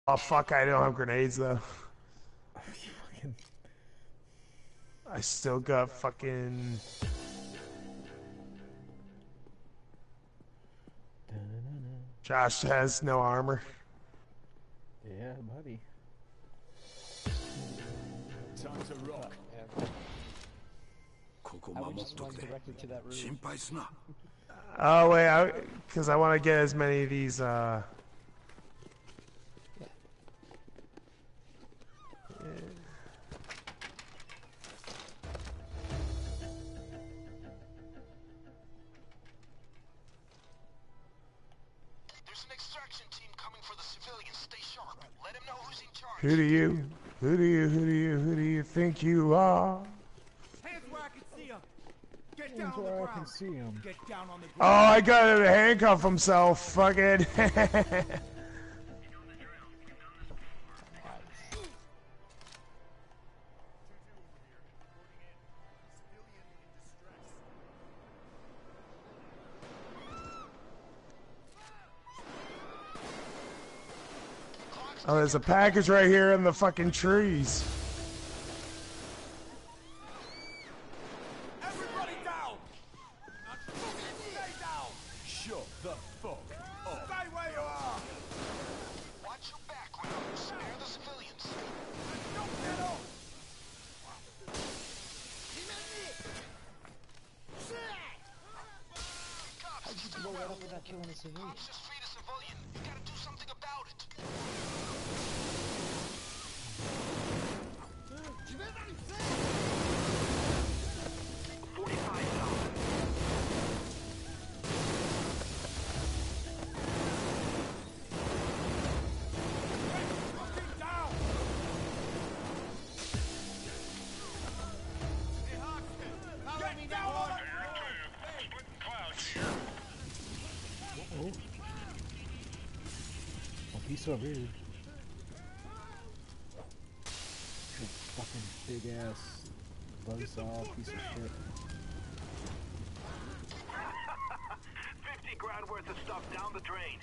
Oh fuck, I don't have grenades though. Fucking I still got fucking... da-na-na. Josh has no armor. Yeah, buddy. Time to rock. I would just run directly to that room. Oh wait, because I want to get as many of these, yeah. There's an extraction team coming for the civilians. Stay sharp. Let him know who's in charge. Who do you think you are? Hands where I can see him. Get That's where I can see him. Get down on the Oh, ground. I got him to handcuff himself. Fucking. Oh, there's a package right here in the fucking trees. Everybody down. Stay down. Shut the fuck up. Stay where you are. Watch your background. Spare the civilians. Don't get up. How'd you blow that up without killing a civilian? Cops just freed a civilian. You gotta do something about it. Fucking down. Get down on the Oh. Oh, he's so weird. Big fucking big ass buzzsaw piece of shit. 50 grand worth of stuff down the drain.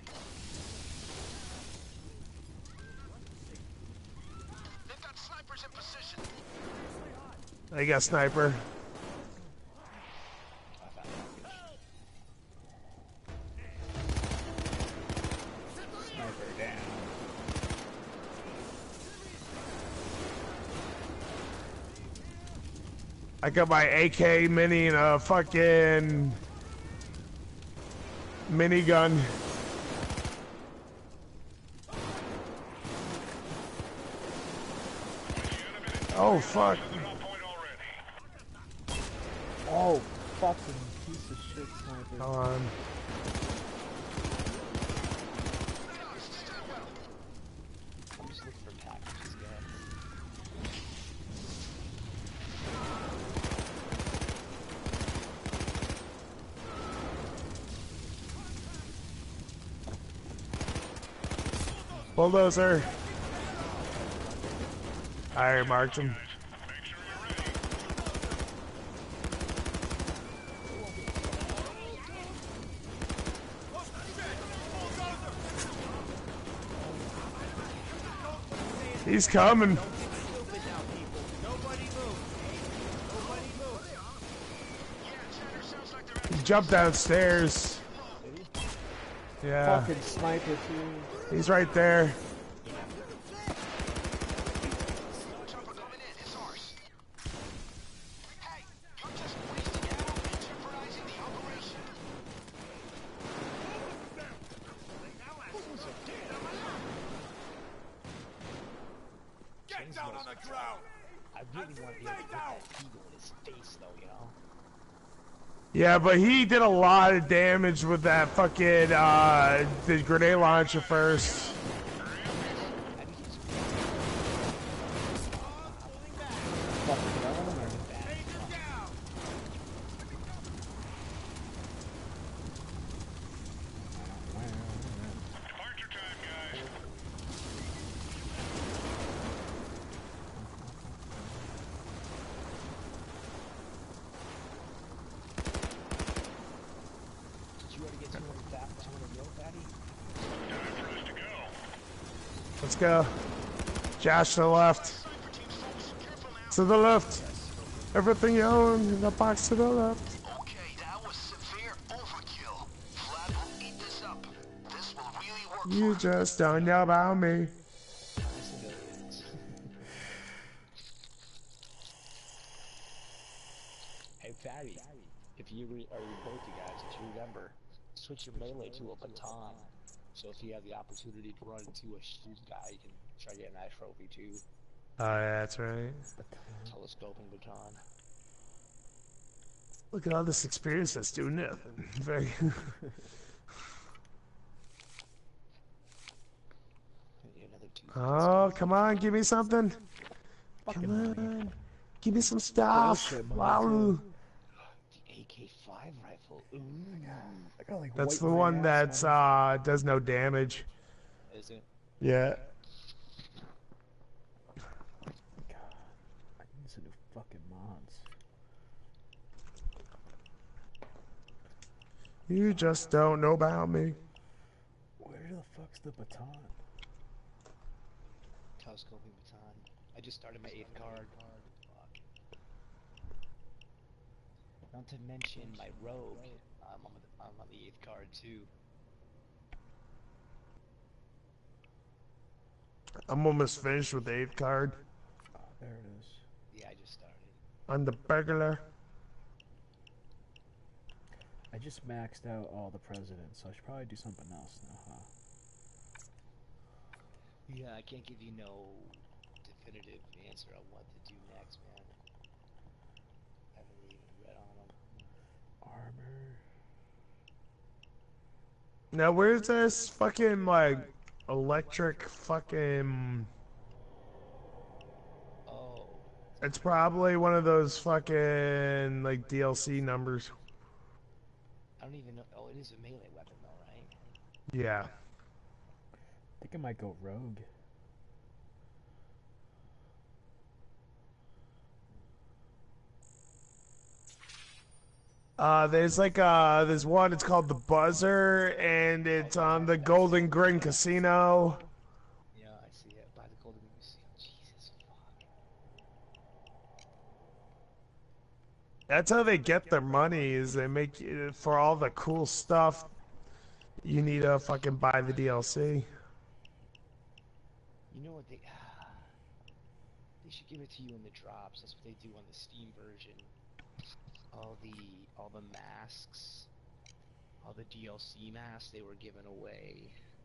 They've got snipers in position. I got sniper. Sniper down. I got my AK mini and a fucking minigun. Oh fuck. Oh, fucking piece of shit sniper. Hold on. I'm just looking for packages, guys. Bulldozer. I marked him. He's coming. He jumped downstairs. Yeah, Fucking sniper too. he's right there. Chopper coming in. It's ours. Hey, you're just wasting ammo and jeopardizing the operation. Get down on the ground. I really want to be able to hit that eagle in his face, though, you know? Yeah, but he did a lot of damage with that fucking the grenade launcher first. Fucking down or? Departure time, guys. Did you already get 200 mil, fatty? Time for us to go. Let's go. Josh to the left. To the left. Everything you own in the box to the left. Okay, that was severe overkill. Vlad will eat this up. This will really work You for him. just don't know about me. Civilians. Hey, Fatty, if you or both you guys, if you remember, switch your melee to a baton. So if you have the opportunity to run into a shoot guy, you can try to get a nice trophy too. Oh, yeah, that's right. Telescoping baton. Look at all this experience that's doing nothing. Very. Maybe another two. Oh, come on, give me something. Fucking Come money. on. Give me some stuff. Bullshit money, Wow. too. The AK-5 rifle. Ooh. I got like That's white the my one ass that's money. does no damage. Is it? Yeah. God, I need some new fucking mods. You just don't know about me. Where the fuck's the baton? Telescoping baton. I just started my 8th card. Fuck. Not to mention my rogue. I'm on the 8th card too. I'm almost finished with the 8th card. Oh, there it is. Yeah, I just started. I'm the burglar. I just maxed out all the presidents, so I should probably do something else now, huh? Yeah, I can't give you no definitive answer on what to do next, man. I haven't even read on them. Armor. Now, where's this fucking, like, electric fucking... Oh, It's probably one of those fucking, like, DLC numbers. I don't even know. Oh, it is a melee weapon though, right? Yeah. I think I might go rogue. There's like, there's one, it's called the Buzzer, and it's on the Golden Grin Casino. Yeah, I see it. By the Golden Museum. Jesus fuck. That's how they get their money, is they make, for all the cool stuff, you need to fucking buy the DLC. You know what they should give it to you in the drops. That's what they do on the Steam version. All the masks, all the DLC masks they were giving away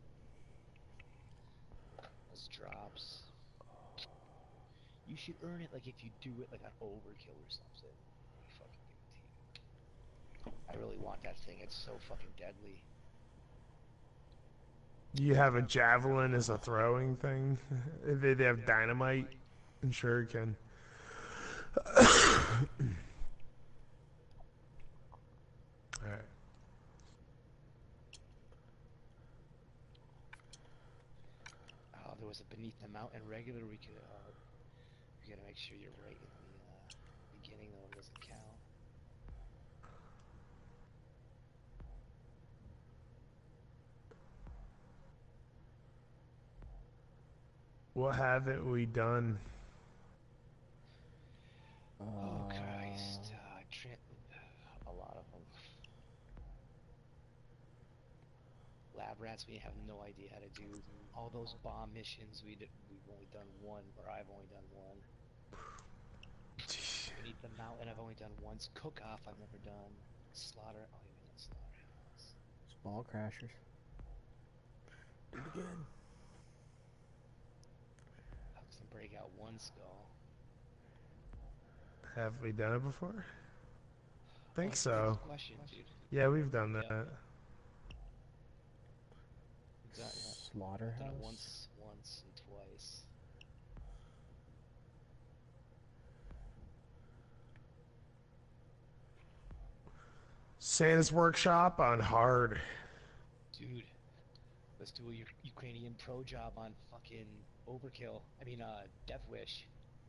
as drops. You should earn it like if you do it like on Overkill or something. They fucking give it to you. I really want that thing. It's so fucking deadly. You have a javelin as a throwing thing. They have dynamite and shuriken. Alright. Oh, there was a Beneath the Mountain regular. We gotta make sure you're right in the beginning though. It doesn't count. What haven't we done? Oh Christ, a lot of them. Lab rats, we have no idea how to do. All those bomb missions, we've only done one, or I've only done one. Beneath the Mountain, I've only done once. Cook Off, I've never done. Slaughter, oh, you've done Slaughterhouse. Small crashers. Do it again. I can break out one skull. Have we done it before? I think Oh, so. good question, dude. Yeah, we've done that. Yeah. We've done Slaughterhouse. it once and twice. Santa's Workshop on hard. Dude, let's do a Ukrainian pro job on fucking Overkill. I mean, Death Wish.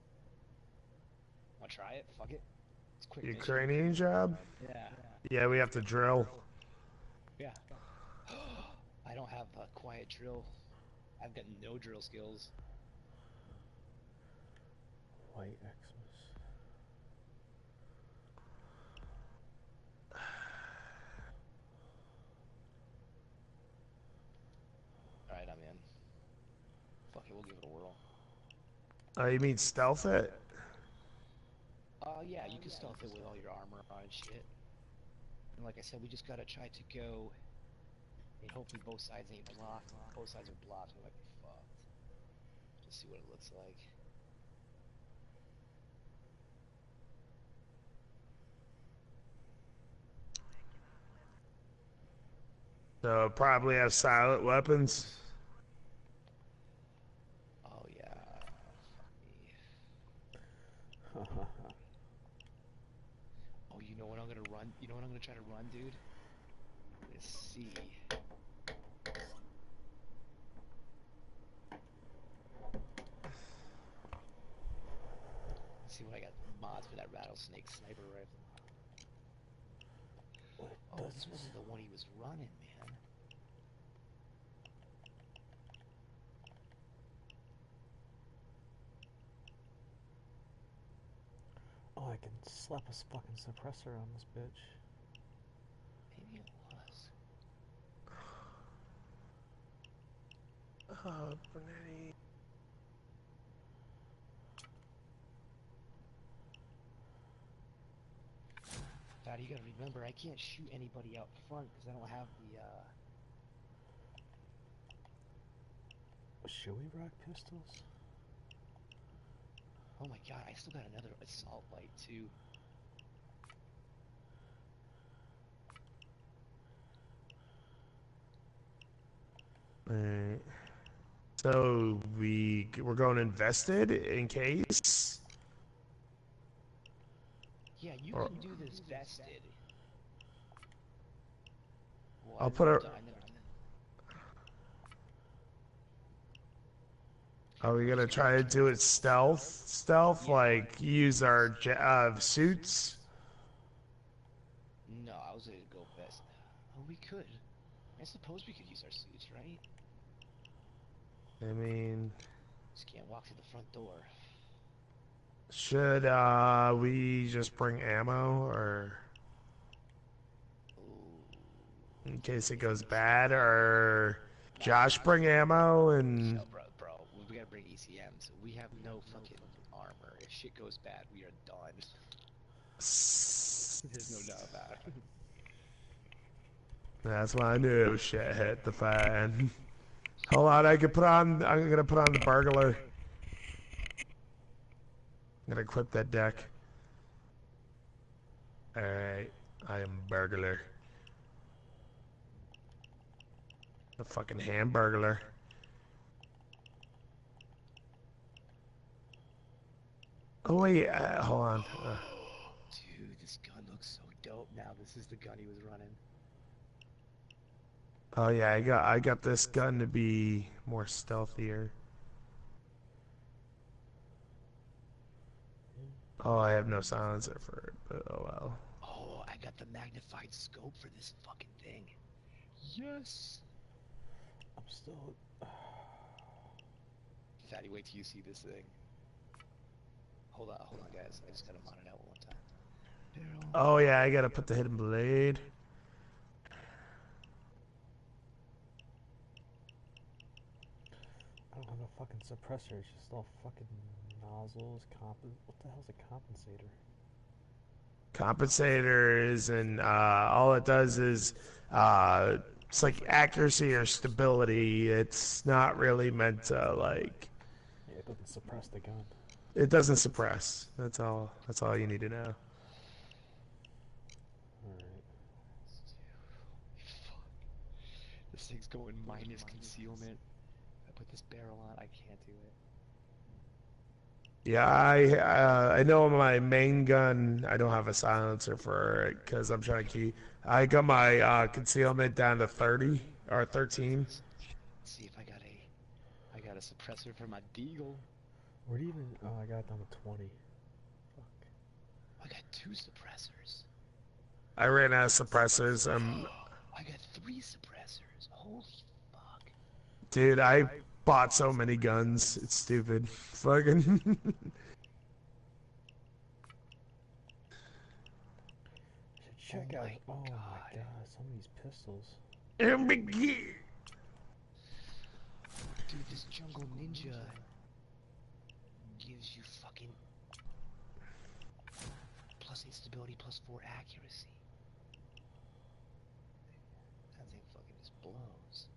Wanna try it? Fuck it. It's a quick mission. Ukrainian job? Yeah. Yeah, we have to drill. Yeah. I don't have a quiet drill. I've got no drill skills. White Xmas. Alright, I'm in. Fuck it, we'll give it a whirl. Oh, you mean stealth it? Yeah, you can stealth it with all your armor on and shit. And like I said, we just gotta try to go, and hopefully both sides ain't blocked. Both sides are blocked, we might be fucked. Just see what it looks like. So probably have silent weapons. Oh yeah, fuck me. Oh, you know what I'm gonna run? You know what I'm gonna try to run, dude? Let's see. Let's see what I got mods for that rattlesnake sniper rifle. Oh, this wasn't the one he was running, man. Oh, I can slap a fucking suppressor on this bitch. Maybe it was. Oh, Bernetti. Fatty, you gotta remember, I can't shoot anybody out front because I don't have the, Should we rock pistols? Oh my god, I still got another assault light too. Alright. So we're going invested in case. Yeah, you Or- can do this vested. Well, I'll I put never a- done- I never- Are we gonna try to do it stealth? Stealth, like use our suits? No, I was gonna go best. Oh, we could. I suppose we could use our suits, right? I mean, Just can't walk through the front door. should we just bring ammo, or in case it goes bad, or Josh bring ammo and No, bro, we gotta bring ECMs. We have no fucking armor. If shit goes bad, we are done. There's no doubt about it. That's why I knew shit hit the fan. Hold on, I'm gonna put on the burglar. I'm gonna equip that deck. Alright, I am burglar. The fucking hamburglar. Oh wait, hold on. Dude, this gun looks so dope now. This is the gun he was running. Oh yeah, I got this gun to be more stealthier. Oh, I have no silencer for it, but oh well. Oh, I got the magnified scope for this fucking thing. Yes! I'm still. Fatty, wait till you see this thing. Hold on, guys. I just gotta mod it out one time. Barrel. Oh yeah, I gotta put the hidden blade. I don't have a fucking suppressor. It's just all fucking nozzles. What the hell's a compensator? Compensator is all it does is it's like accuracy or stability. It's not really meant to like. Yeah, it doesn't suppress the gun. It doesn't suppress. That's all you need to know. Alright. Fuck. This thing's going minus concealment. If I put this barrel on, I can't do it. Yeah, I know my main gun. I don't have a silencer for it because I'm trying to keep. I got my concealment down to 30 or 13. Let's see if I got a suppressor for my deagle. Where do you even. Oh, I got it down to 20. Fuck. I got 2 suppressors. I ran out of suppressors. I got 3 suppressors. Holy fuck. Dude, bought so many guns. It's stupid. Fucking. Check out. Oh my god, some of these pistols. Dude, this jungle ninja gives you fucking +8 stability, +4 accuracy. That thing fucking just blows.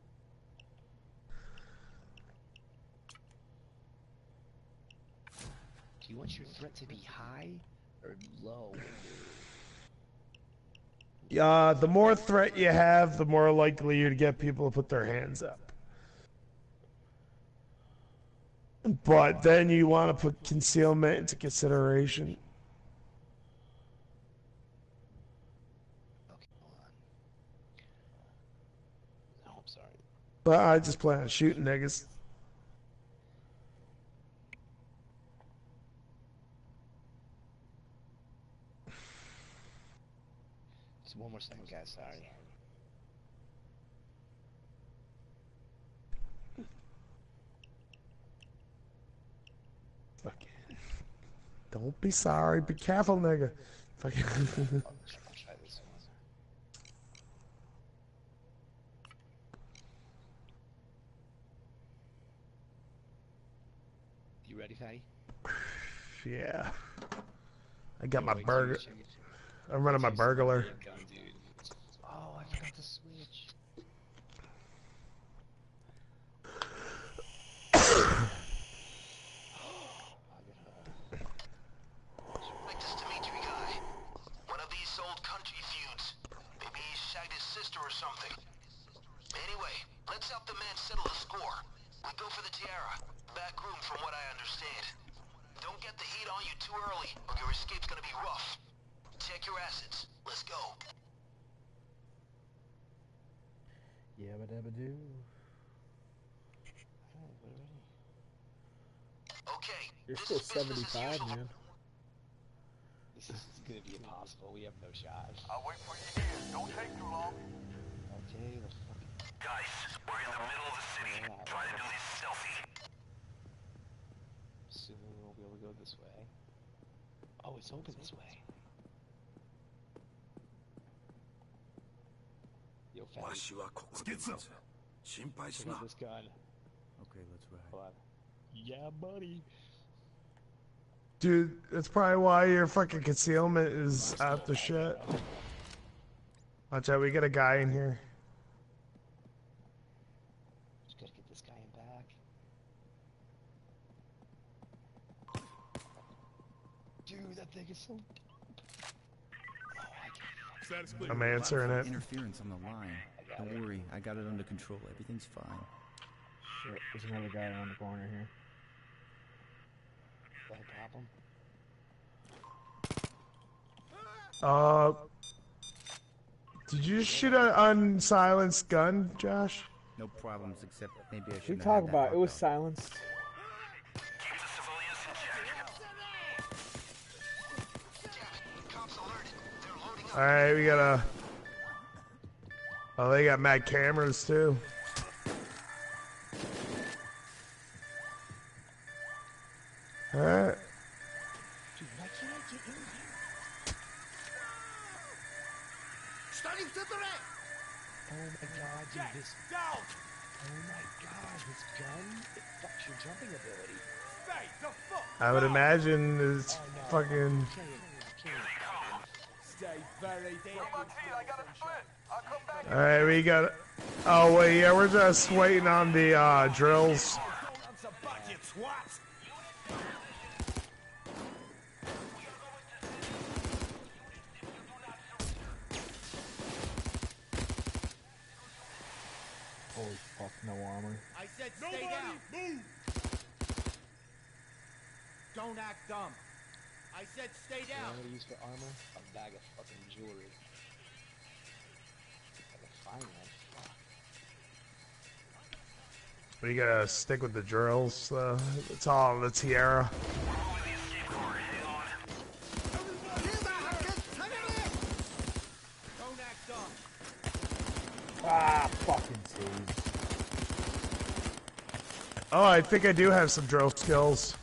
Do you want your threat to be high or low? The more threat you have, the more likely you're to get people to put their hands up. But then you want to put concealment into consideration. Okay, hold on. Oh, I'm sorry. But I just plan on shooting niggas. Just one more second, guys. Sorry. Fucking. Don't be sorry. Be careful, nigga. Fucking. I'll try this one. You ready, Fatty? Yeah. I got my Wait, burger. check it. I'm running my burglar. Gun, dude. Oh, I forgot to switch. Like this Dimitri guy. One of these old country feuds. Maybe he shagged his sister or something. Anyway, let's help the man settle the score. We go for the Tiara. Back room from what I understand. Don't get the heat on you too early, or your escape's gonna be rough. Check your assets. Let's go. Yabba dabba doo. Alright, we're ready. Okay. You're this still is business as 75, usual. man. This is gonna be impossible. We have no shot. I'll wait for you here. Don't take too long. Okay, the fucking. Guys, we're in the middle of the city. Try to do this stealthy. Assuming we won't be able to go this way. Oh, it's open this way. Yo, Fatty, わしはここで待つ。心配す check な out。this gun. Okay, let's ride. Hold on. Yeah, buddy. Dude, that's probably why your fucking concealment is out the shit. Watch out, we got a guy in here. Just gotta get this guy in back. Dude, that thing is so. Status clear. I'm answering it. Interference on the line. Don't worry, I got it under control. Everything's fine. Shit, there's another guy around the corner here. Go ahead, pop him. Did you shoot an unsilenced gun, Josh? No problems, except maybe I We should talk about it was silenced. Keep the civilians in check. Cops alerted. They're loading up. Alright, we gotta. Oh, they got mad cameras too. Alright. Dude, why can't I get in here? Oh my god, dude, this. Down. Oh my god, this gun. It fucks your jumping ability. Stay the fuck. I would imagine it's fucking. Stay very focused. I got a split. I'll come back. Alright, we got. Oh, wait, yeah, we're just waiting on the drills. That's a butt, you twat. Holy fuck, no armor. I said stay down. Move. Don't act dumb. I said stay You know down. what I'm gonna use for armor? A bag of fucking jewelry. I can find that. Fuck. We gotta stick with the drills. It's all the Tiara. Don't act dumb. Ah, fucking save. Oh, I think I do have some drill skills.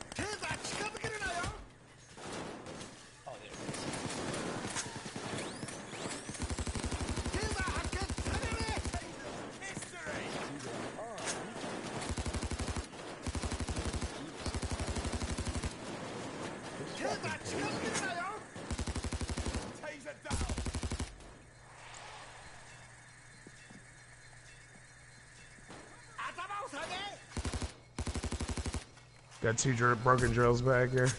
Got two broken drills back here.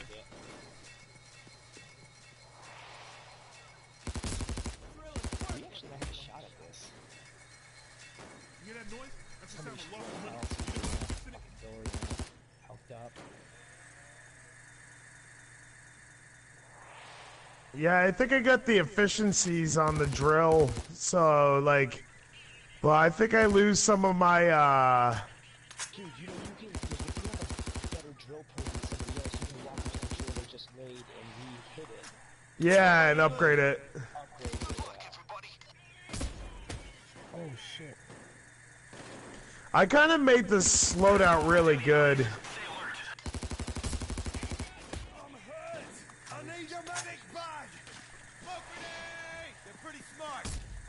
We actually have a shot at this. You hear that noise? That's the sound Somebody's of local money. fucking door, you know, helped up. Yeah, I think I got the efficiencies on the drill, so like, well, I think I lose some of my Dude, you know, if you have a better drill probe than somebody else, you can walk into the drill they just made and re-hit it. yeah, and upgrade it. Upgrade it. Oh shit. I kind of made this loadout really good. I'm hurt. I need your medic bag. Smoke grenade. They're pretty smart.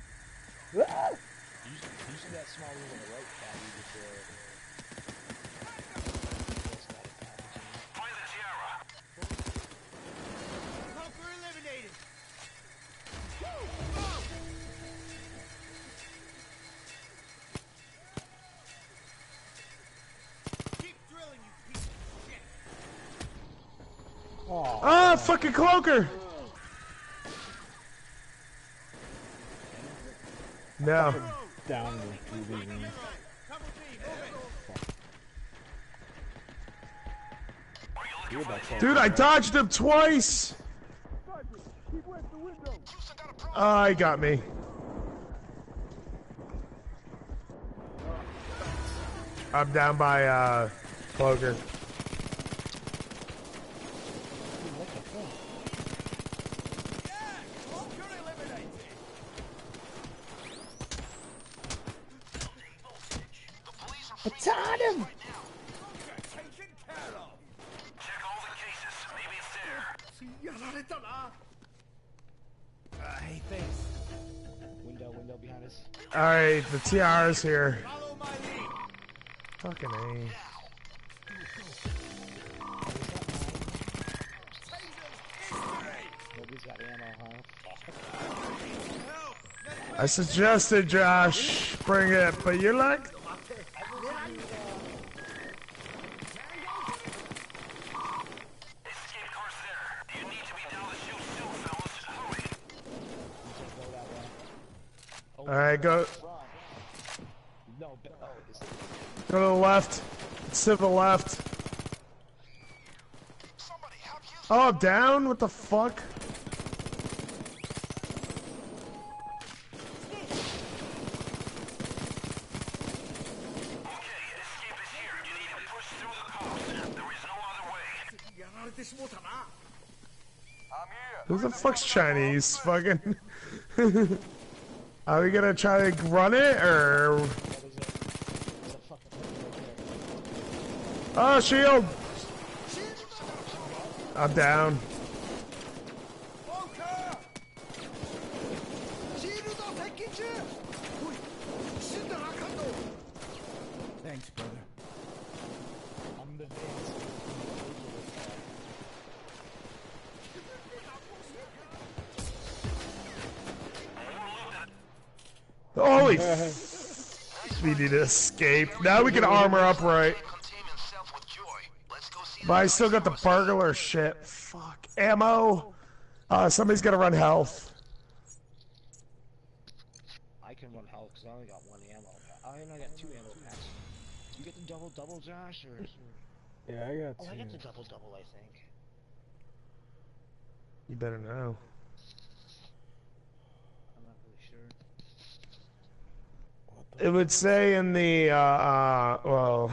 You see that small room on the right, Patty, with the... Find the Tiara. Bunker eliminated. Keep drilling, you piece of shit. Oh, Ah, fucking cloaker! No. down with the room. Come with me. Move it. You're about to- Dude, I dodged him twice! Ah, he got me. I'm down by, cloaker. You're eliminated. It's on him! Taken care of. Check all the cases. Maybe it's there. やられたな。Hey, thanks. Window behind us. Alright, the TR's here. Follow my lead. Fucking A. Nobody's got ammo, huh? I suggested, Josh, bring it, but you're like, Escape car's there. You need to be down the chute soon, fellas. Hurry. You can't go that way. Oh, alright, go, front. No, oh, is it? go to the left. It's to the left. Somebody help you. Oh, I'm down? What the fuck? Okay, escape is here. You need to push through the cops. There is no other way. やられてしもうたな。 Who the fuck's Chinese? Fucking. Are we gonna try to run it, or? There's a fucking thing right there. Oh, shield! I'm down. Bunker! シールド接近中。おい、死んだらあかんの。 Thanks, brother. I'm the dance. Holy we need to escape. Now we can armor up right. Containment self with joy. Let's go see But I still got the burglar shit. Fuck. Ammo. Somebody's gotta run health. I can run health because I only got one ammo. I only got 2 ammo packs. You get the double Josh, or? Yeah, I got Oh, I got the two. double, I think. You better know. I'm not really sure. It would say in the, well,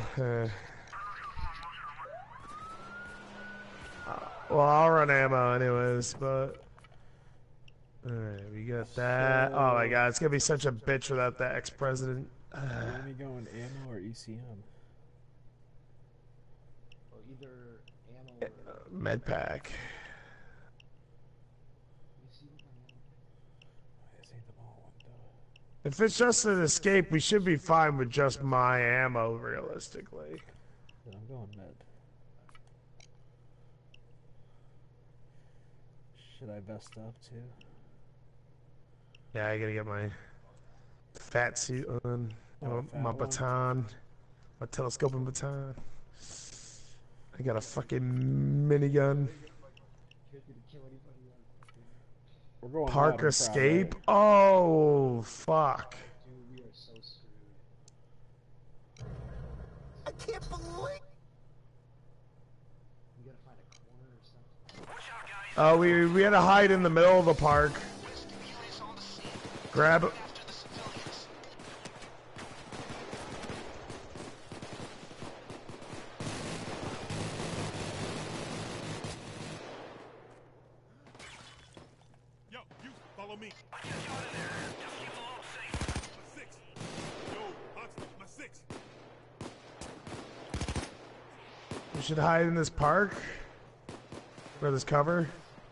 well, I'll run ammo anyways, but... Alright, we got that. Oh my god, it's gonna be such a bitch without the ex-president. Are we going ammo or ECM? either ammo or... Med pack. You see what my ammo... This ain't the ball window. If it's just an escape, we should be fine with just my ammo, realistically. Then I'm going med. Should I vest up too? Yeah, I gotta get my fat suit on. Oh, my fat one. baton. My telescoping baton. I got a fucking minigun. We're going Park loud and escape. proud, Oh, fuck. Dude, we are so screwed. I can't believe. We gotta find a corner or something. Oh, we had to hide in the middle of the park. Grab. Yo, you follow me. I get you out of there. Just keep the load safe. My six. Yo, Oxford, my six. We should hide in this park. Where there's cover.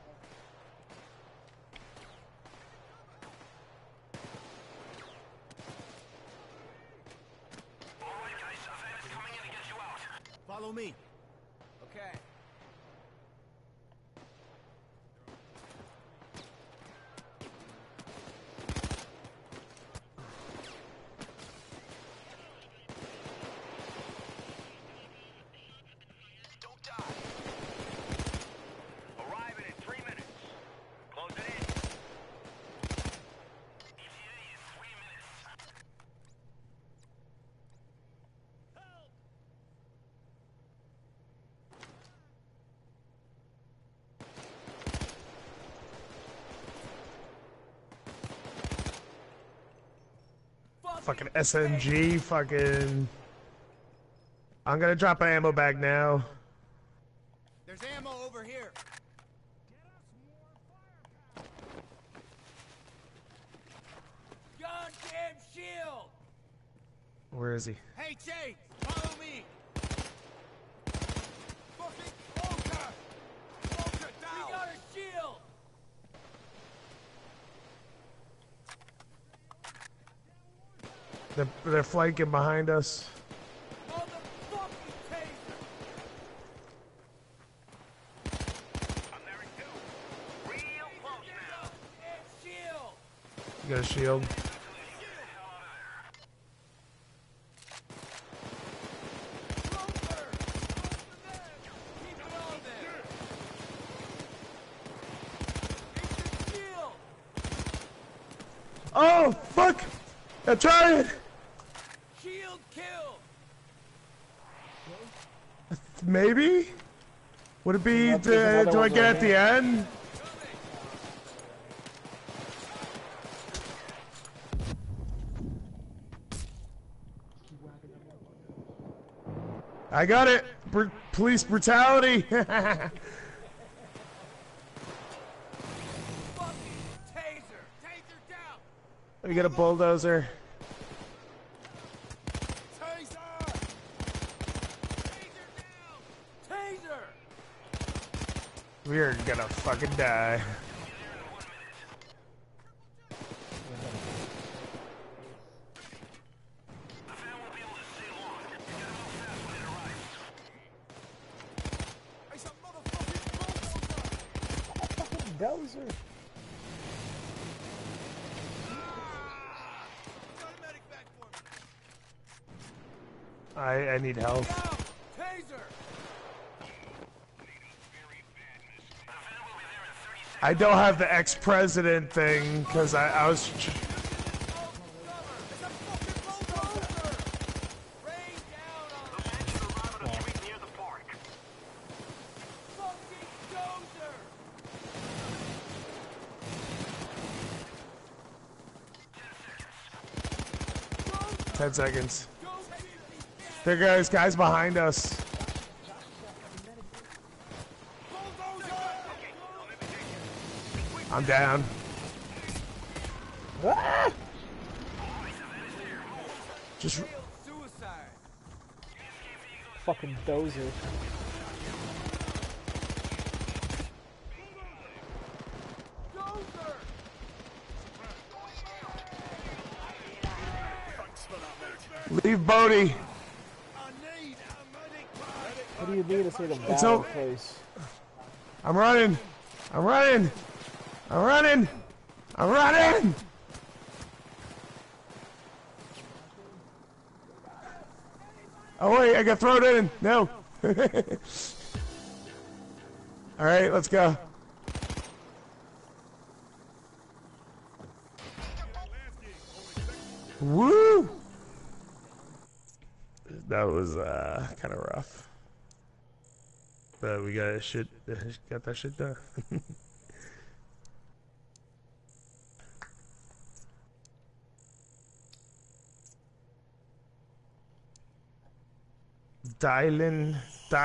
Alright, guys, a van is coming in to get you out. Follow me. Okay. Don't die. Arriving in 3 minutes. Close it in. ETA is 3 minutes. Fucking SMG. Fucking. I'm gonna drop an ammo bag now. There's ammo over here. Goddamn shield! Where is he? Hey, Chase, follow me. Fucking Walker! Walker down! We got a shield! They're flanking behind us. Motherfucking taser! I'm there in two. Real close now. And shield! You got a shield. Roper! Keep it on there! It's your shield! Oh, fuck! I tried it! Shield kill! Maybe? Would it be, There's another do I one get right at the end? I got it! Police brutality! Fucking taser! Taser down! We got a bulldozer. Taser! Taser down! Taser! We're gonna fucking die. It's a motherfucking bulldozer! Dozer. Got a medic back for me! I need help. Down! Taser! I don't have the ex-president thing, because I was... It's a fucking bulldozer! Rain down on them! Near the park. Fucking dozer! 10 seconds. There goes guys behind us. I'm down. Ah! Just Suicide! Fucking dozer. Leave Bodie. I need a medic bag. What do you mean to say the It's battle o- place? I'm running. I'm running. I'm running. I'm running. Oh wait, I got thrown in. No. All right, let's go. Woo! That was kind of rough, but we got that shit done. Dylan.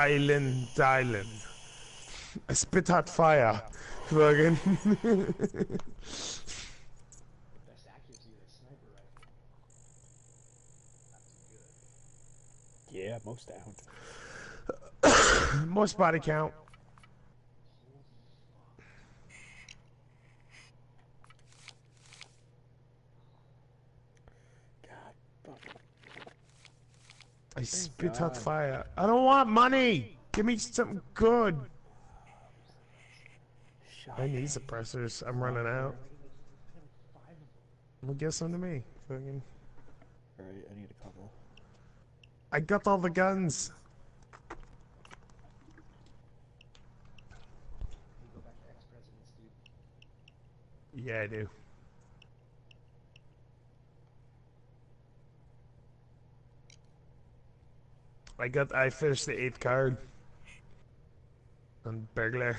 I spit hot fire. Fucking. Yeah, most down. Most body count. God, fuck. I spit hot fire. I don't want money. Give me something good. I need suppressors. I'm running out. Well, get some to me. Fucking. Alright, I need a couple. I got all the guns. Yeah, I do. I finished the 8th card on burglar.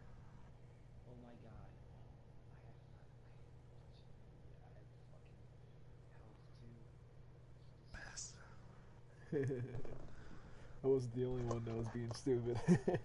I wasn't the only one that was being stupid.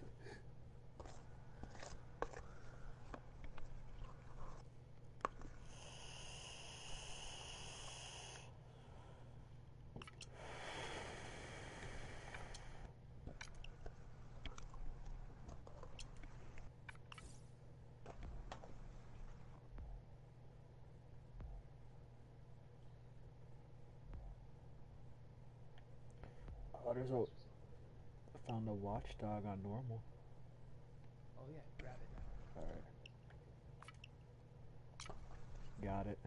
Oh, I found a watchdog on normal. Oh yeah, grab it. Alright. Got it.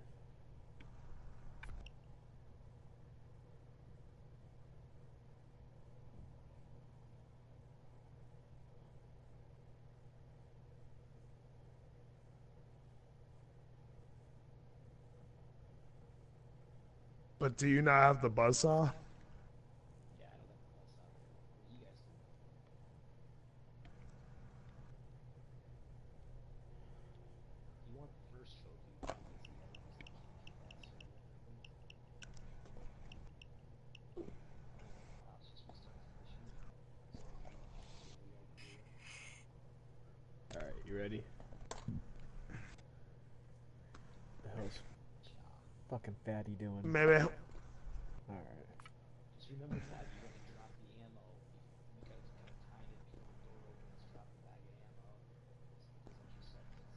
But do you not have the buzzsaw? Yeah, I don't have the bus out. You guys do. You want the first trophy because the other ones that can't keep that server open. Ops just restarts the machine. Alright, you ready? The hell's fucking fatty doing? Maybe. Alright. Just remember that you want to drop the ammo. You guys kind of time it before the door opens. Drop the bag of ammo. It's like 2 seconds.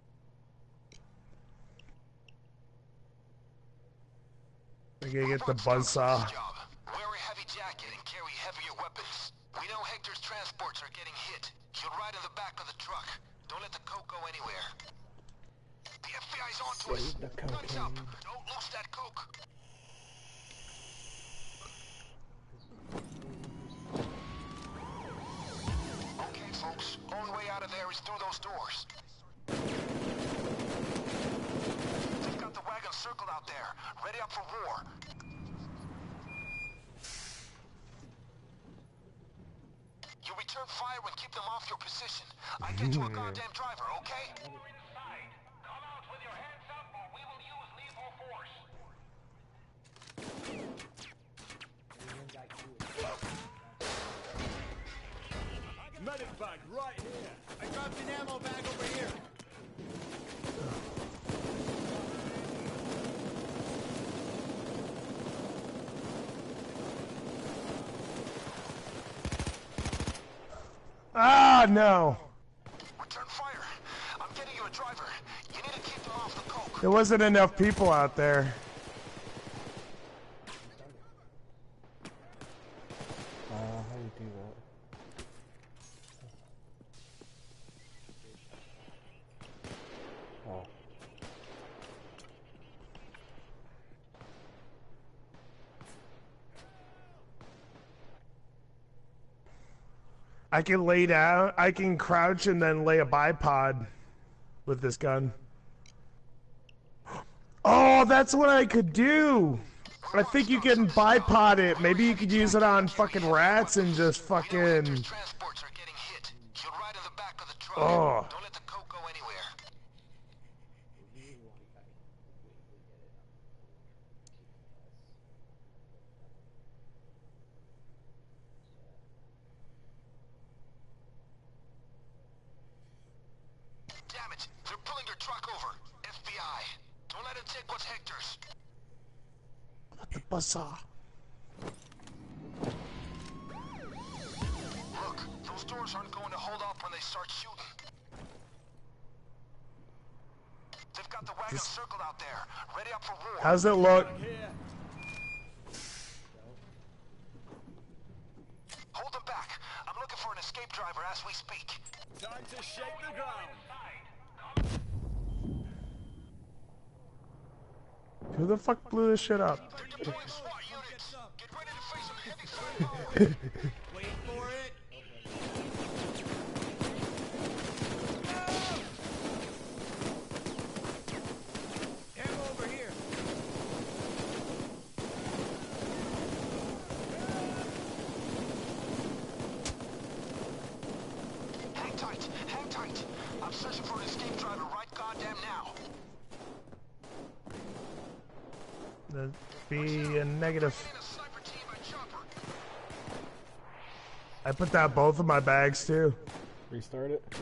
I gotta get the buzzsaw. Job. Wear a heavy jacket and carry heavier weapons. We know Hector's transports are getting hit. You'll ride in the back of the truck. Don't let the coke go anywhere. The FBI's onto us. Save the Guns up. cocaine. Don't lose that coke. Okay, folks. Only way out of there is through those doors. They've got the wagon circled out there. Ready up for war. You return fire and keep them off your position. I get you a goddamn driver, okay? Come out with your hands up or we will use lethal force. Medic bag right here. I dropped an ammo bag over here. Ah, no. Return fire. I'm getting you a driver. You need to keep them off the coke. There wasn't enough people out there. I can lay down. I can crouch and then lay a bipod with this gun. Oh, that's what I could do. I think you can bipod it. Maybe you could use it on fucking rats and just fucking. Transports are getting hit. You'll ride in the back of the truck. Oh. Don't let the coke go anywhere. Damn it! They're pulling your truck over. FBI. Don't let them take what's Hector's. What the bazaar? Look, those doors aren't going to hold up when they start shooting. They've got the wagon circled out there, ready up for war. How's it look? Hold them back. I'm looking for an escape driver as we speak. Time to shake the ground. Who the fuck blew this shit up? They're deploying SWAT units. Get ready to face some heavy firepower. Wait for it. Ammo over here. Hang tight, hang tight. I'm searching for an escape driver right goddamn now. That'd be a negative. In a sniper team by chopper. I put that both of my bags too. Restart it.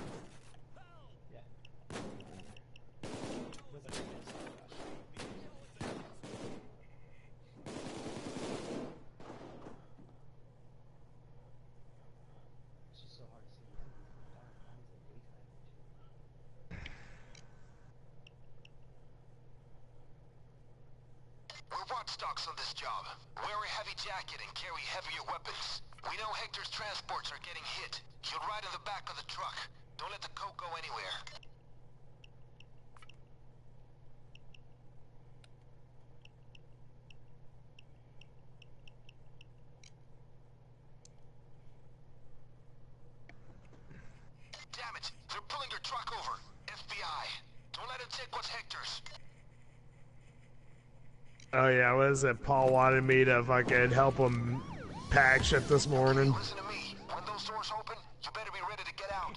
We're watchdogs on this job. Wear a heavy jacket and carry heavier weapons. We know Hector's transports are getting hit. You'll ride in the back of the truck. Don't let the coke go anywhere. Damn it! They're pulling your truck over. FBI. Don't let them take what's Hector's. Oh yeah, what is it? Paul wanted me to fucking help him pack shit this morning. Listen to me. When those doors open, you better be ready to get out.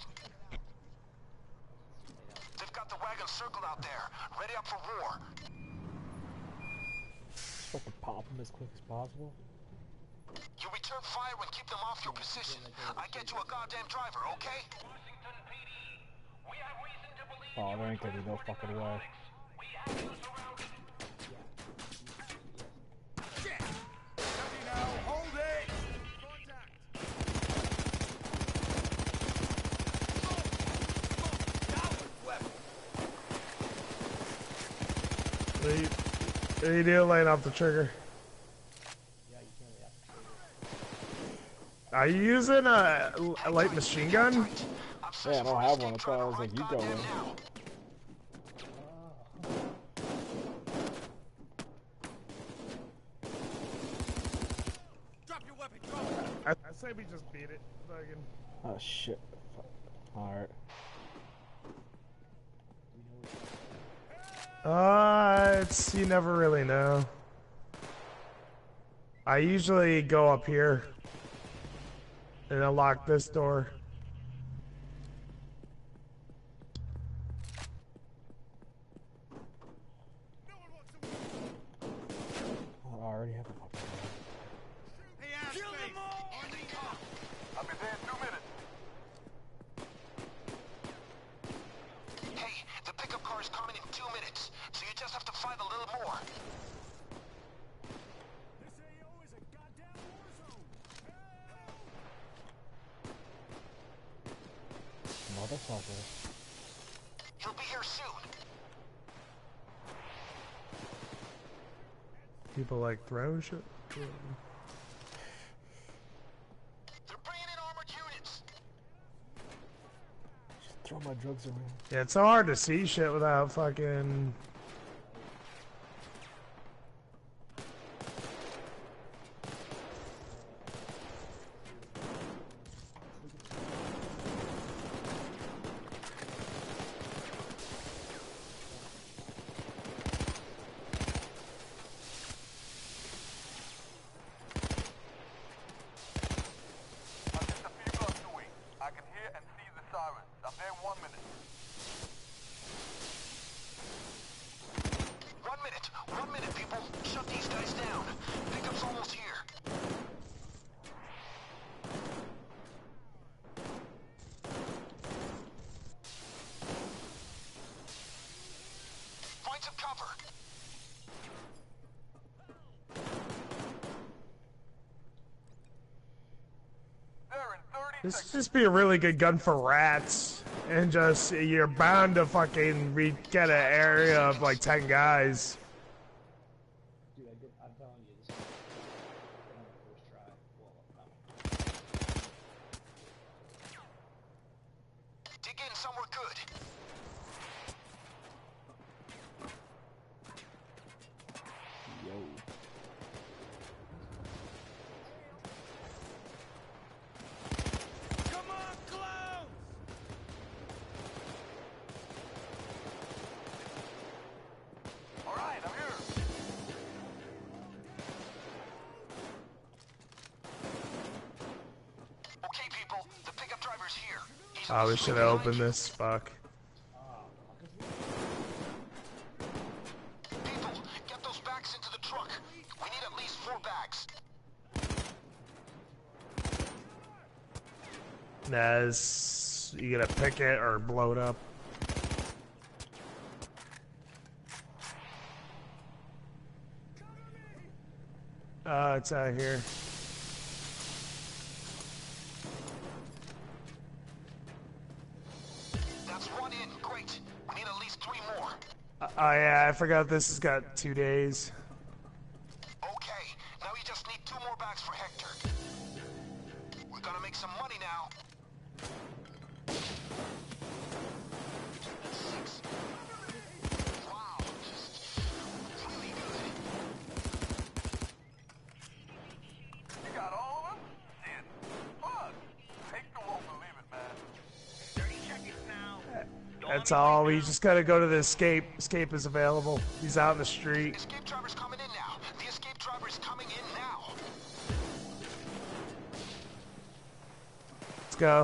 They've got the wagon circled out there, ready up for war. Just fucking pop them as quick as possible. You return fire and keep them off your position. I get you a goddamn driver, okay? Oh, there ain't gonna be no fucking way. Ready now. Hold it. What are you doing laying off the trigger? Are you using a light machine gun? Yeah, I don't have one. That's why I was like, you go in. Drop your weapon. Drop it. I say we just beat it. Fucking. Oh shit. Alright. It's you never really know. I usually go up here and unlock this door. Oh, I already have a fucking Kill them all. I'll be there in 2 minutes. Hey, the pickup car is coming in 2 minutes, so you just have to fight a little more. This AO is a goddamn war zone. motherfucker. He'll be here soon. People like throwing shit. They're bringing in armored units. Just throw my drugs around. Yeah, it's so hard to see shit without fucking. I'm there in 1 minute. 1 minute. 1 minute, people. Shut these guys down. Pickup's almost here. Find some cover. There in 30 This seconds. would just be a really good gun for rats. And just, you're bound to fucking get an area of like 10 guys. Dude, I'm telling you, this is on the first try. Well, Dig in somewhere good. Yo. Come on, clowns! All right, I'm here. Okay, people. The pickup driver's here. He's Oh, we should have opened this. Fuck. People, get those bags into the truck. We need at least 4 bags. Naz, you gonna pick it or blow it up? It's out here. That's 1 in. Great. We need at least 3 more. Oh yeah, I forgot this has got 2 days. Okay, now we just need 2 more bags for Hector. We're gonna make some money now. 6. Wow, just really good. You got all of them? Shit. Fuck. Hector won't believe it, man. 30 seconds now. That's all. We just gotta go to the escape. Escape is available. He's out in the street. Escape driver's coming in now. The escape driver is coming in now. Let's go.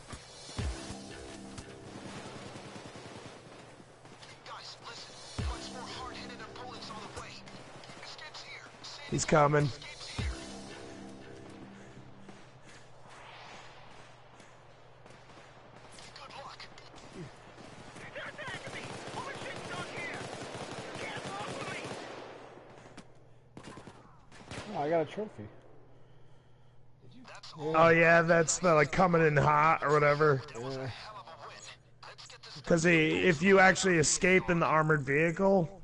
Guys, listen. Much more hard-headed opponents on the way. Escape's here. He's coming. Escape's here. Good luck. They're attacking me! All this shit's stuck here! Get off of me! Oh, I got a trophy. That's Oh yeah, that's the like coming in hot or whatever. Yeah. hell of a win. Let's get this Because if you actually escape in the armored vehicle,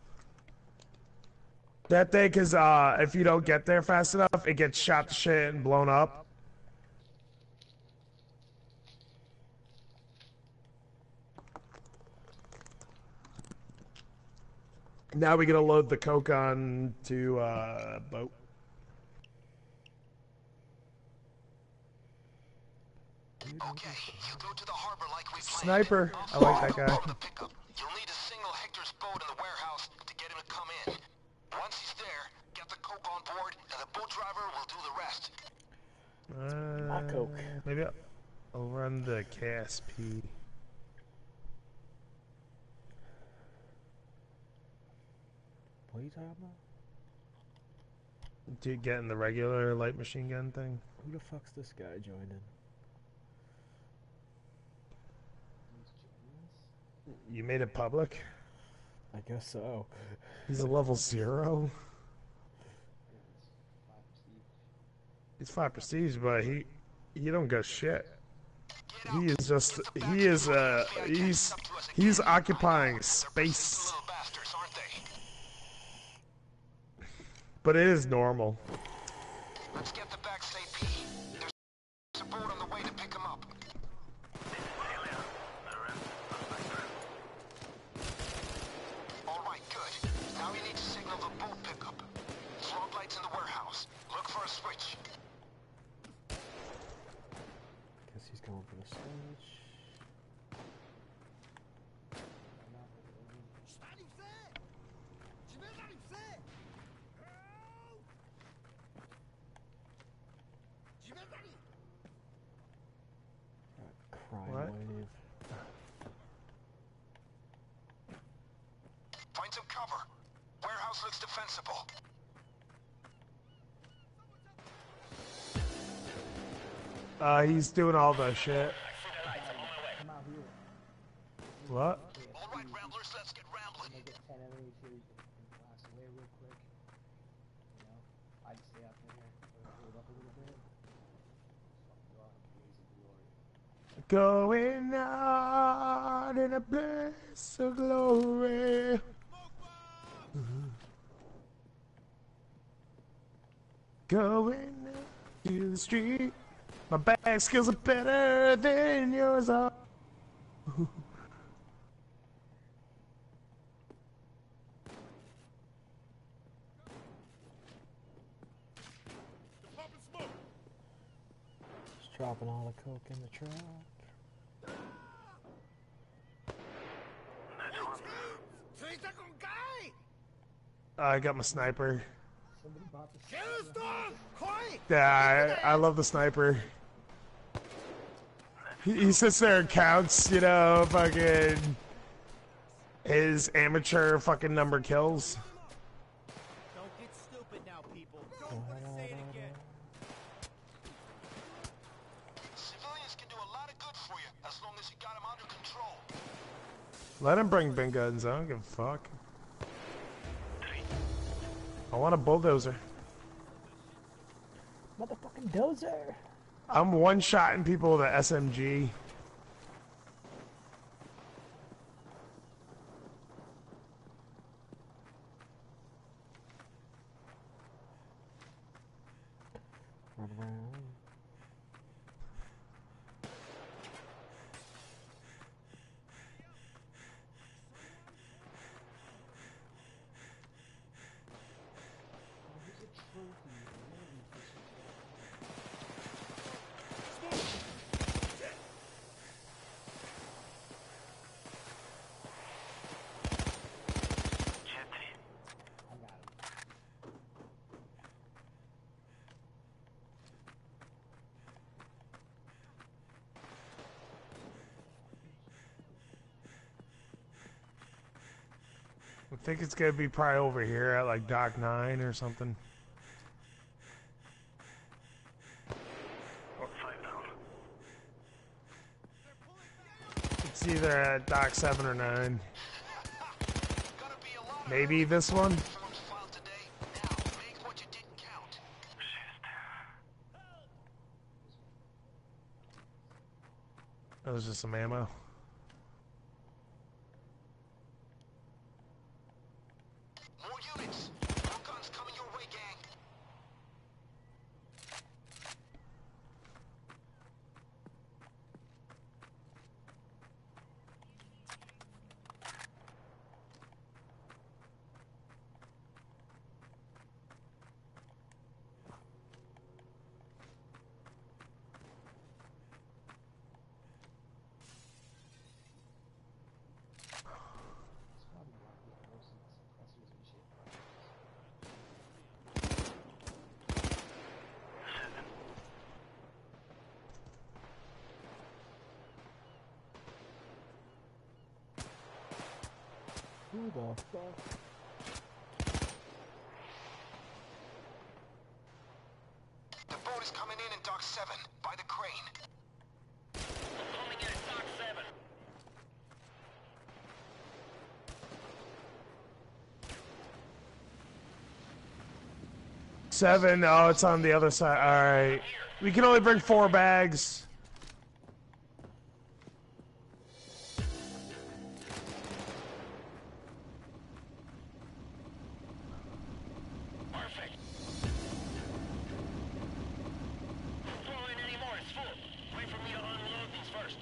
that thing, because if you don't get there fast enough, it gets shot to shit and blown up. Now we gotta load the coke on to boat. Okay, you go to the harbor like we planned. Sniper, I like that guy. The pickup. You'll need to signal Hector's boat in the warehouse to get him to come in. Once he's there, get the coke on board, and the boat driver will do the rest. My coke. Maybe I'll run the KSP. What are you talking about? Do you get in the regular light machine gun thing? Who the fuck's this guy joining? You made it public? I guess so. He's a level 0? He's 5 prestige, but he don't got shit. He is just he's occupying space. Little bastards, aren't they? But it is normal. Let's get the bags AP. There's a boat on the way to pick him up. All right, good. Now you need to signal the boat pickup. Fog lights in the warehouse. Look for a switch. Guess he's going for the switch. Crime What? wave. looks defensible. He's doing all the shit. Come out here. What? All right, Ramblers, let's get rambling. I'm gonna get 10 enemies here. You can blast away real quick. You know, I'd stay out there, hold up a little bit. Fucking go out in blazing glory. Going out in a blaze of glory. Going to the street. My bag skills are better than yours are. Just dropping all the coke in the truck. I got my sniper. Somebody bought the Yeah, I love the sniper. He sits there and counts, you know, fucking his amateur fucking number kills. Don't get stupid now, people. Don't say it again. Civilians can do a lot of good for you as long as you got them under control. Let him bring big guns. I don't give a fuck. I want a bulldozer. motherfucking dozer. I'm one-shotting people with an SMG. Run around. I think it's gonna be probably over here at like Dock 9 or something. It's either at Dock 7 or 9. Maybe this one? That was just some ammo. More units. More guns coming your way, gang. Who the fuck? The boat is coming in Dock 7 by the crane. Coming in at Dock 7. Seven. Oh, it's on the other side. All right. We can only bring 4 bags. Perfect. Don't throw in any more. It's full. Wait for me to unload these first.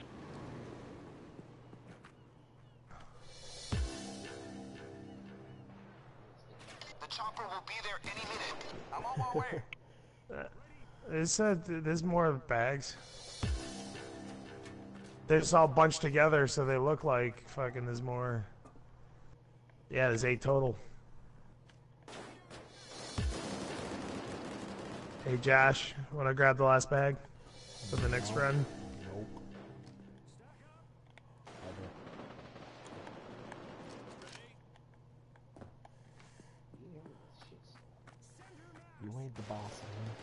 The chopper will be there any minute. I'm on my way. It said there's more bags. They're just all bunched together, so they look like fucking there's more. Yeah, there's 8 total. Hey Josh, wanna grab the last bag for the next run? Nope. Like the boss.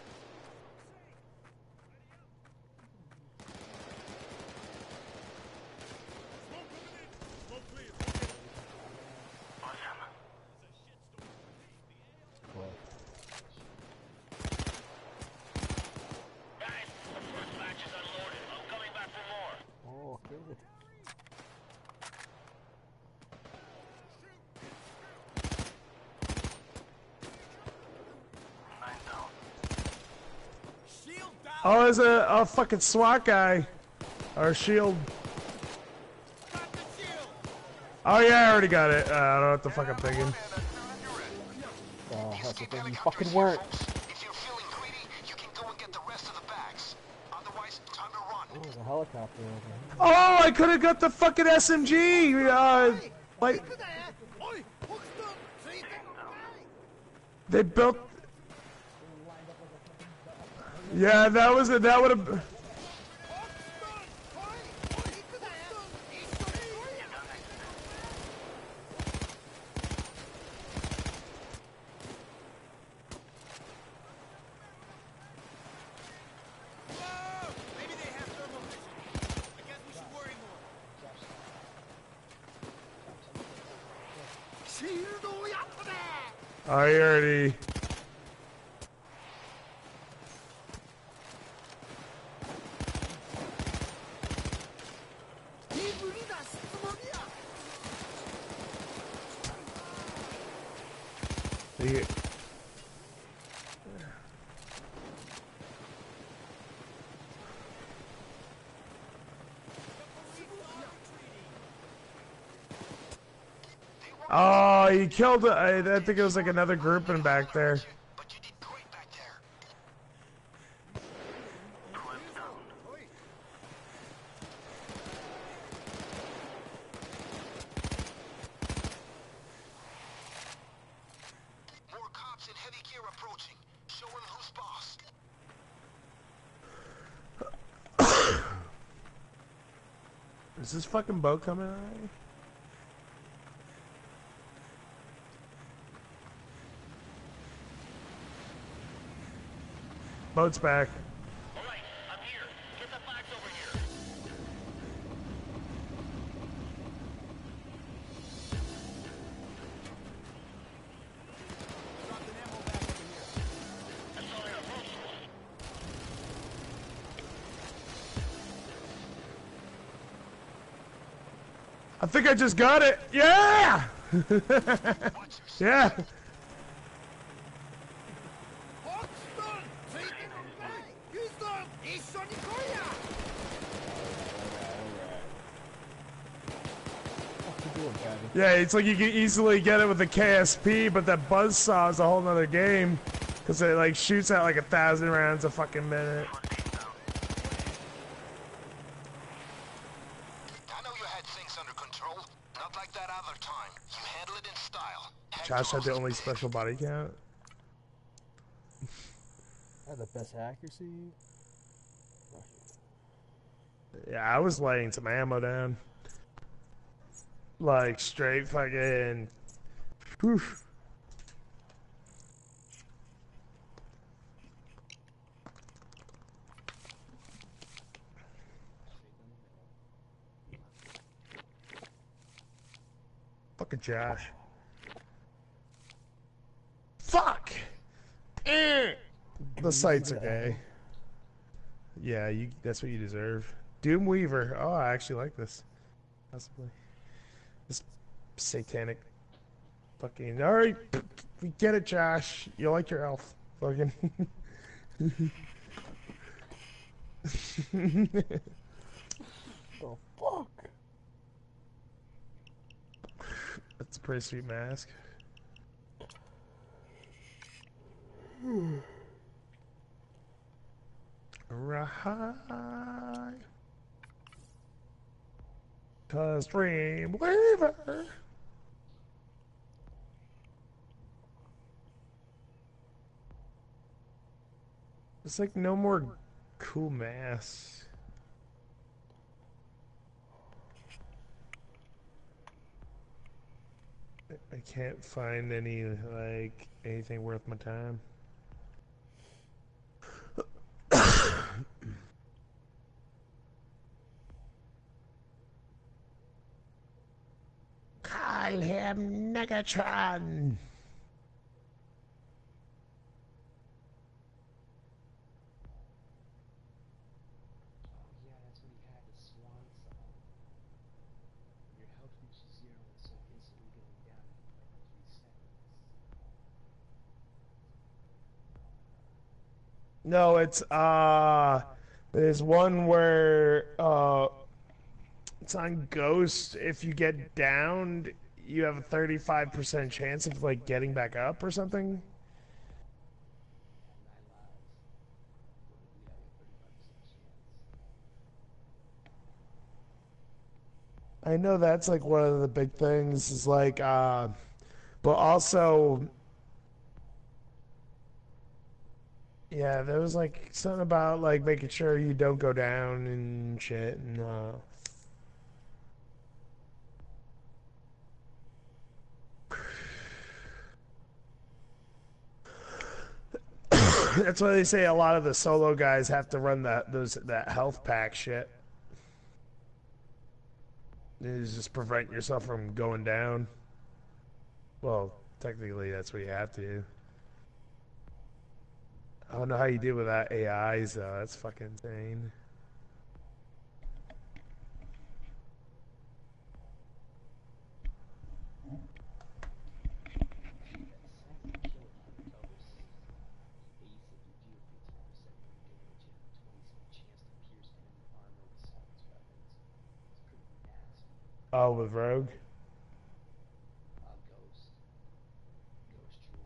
What? Oh, good. Oh, there's a fucking SWAT guy. Or shield. Oh yeah, I already got it. I don't know what the fuck I'm thinking. Oh, that's the thing. You fucking weren't. If you're feeling greedy, you can go and get the rest of the bags. Otherwise, time to run. Oh, there's a helicopter over here. Oh, I could have got the fucking SMG. Like they built. Yeah, that was it. That would have. Maybe they have thermal vision. I guess we should worry more. I already. The- Oh, he killed. I think it was like another grouping back there. But you did great back there. More cops in heavy gear approaching. Show him who's boss. Is this fucking boat coming out? Boat's back. Alright, I'm here. Get the flags over here. Dropped an ammo bag over here. That's all I approach. I think I just got it. Yeah. Yeah. What you doing, Patty? Yeah, it's like you can easily get it with the KSP, but that buzzsaw is a whole nother game. Cause it like shoots out like 1,000 rounds a fucking minute. I know you had things under control. Not like that other time. You handle it in style. Josh had the only special body count. I had the best accuracy. Yeah, I was laying some ammo down. Like straight fucking. Whew. Fucking Josh. Fuck! The sights are gay. Yeah, that's what you deserve. Doom Weaver. Oh, I actually like this. Possibly. This satanic fucking. Alright, we get it, Josh. You like your elf. Fucking. The fuck? That's a pretty sweet mask. Right. Cause Dream Weaver. It's like no more cool masks. I can't find any, like, anything worth my time. Call him Negatron. Oh yeah, that's when he had the swan song. When your health reaches zero, it's so instantly going down in like 3 seconds. No, it's there's one where it's on Ghost. If you get downed, you have a 35% chance of like getting back up or something. Had 9 lives. Yeah, you have 35% chance. I know that's like one of the big things is like but also yeah, there was like something about like making sure you don't go down and shit and that's why they say a lot of the solo guys have to run that health pack shit. Is just prevent yourself from going down. Well, technically that's what you have to do. I don't know how you deal with that AIs though. That's fucking insane. Oh, with Rogue? Ghost. Ghost True.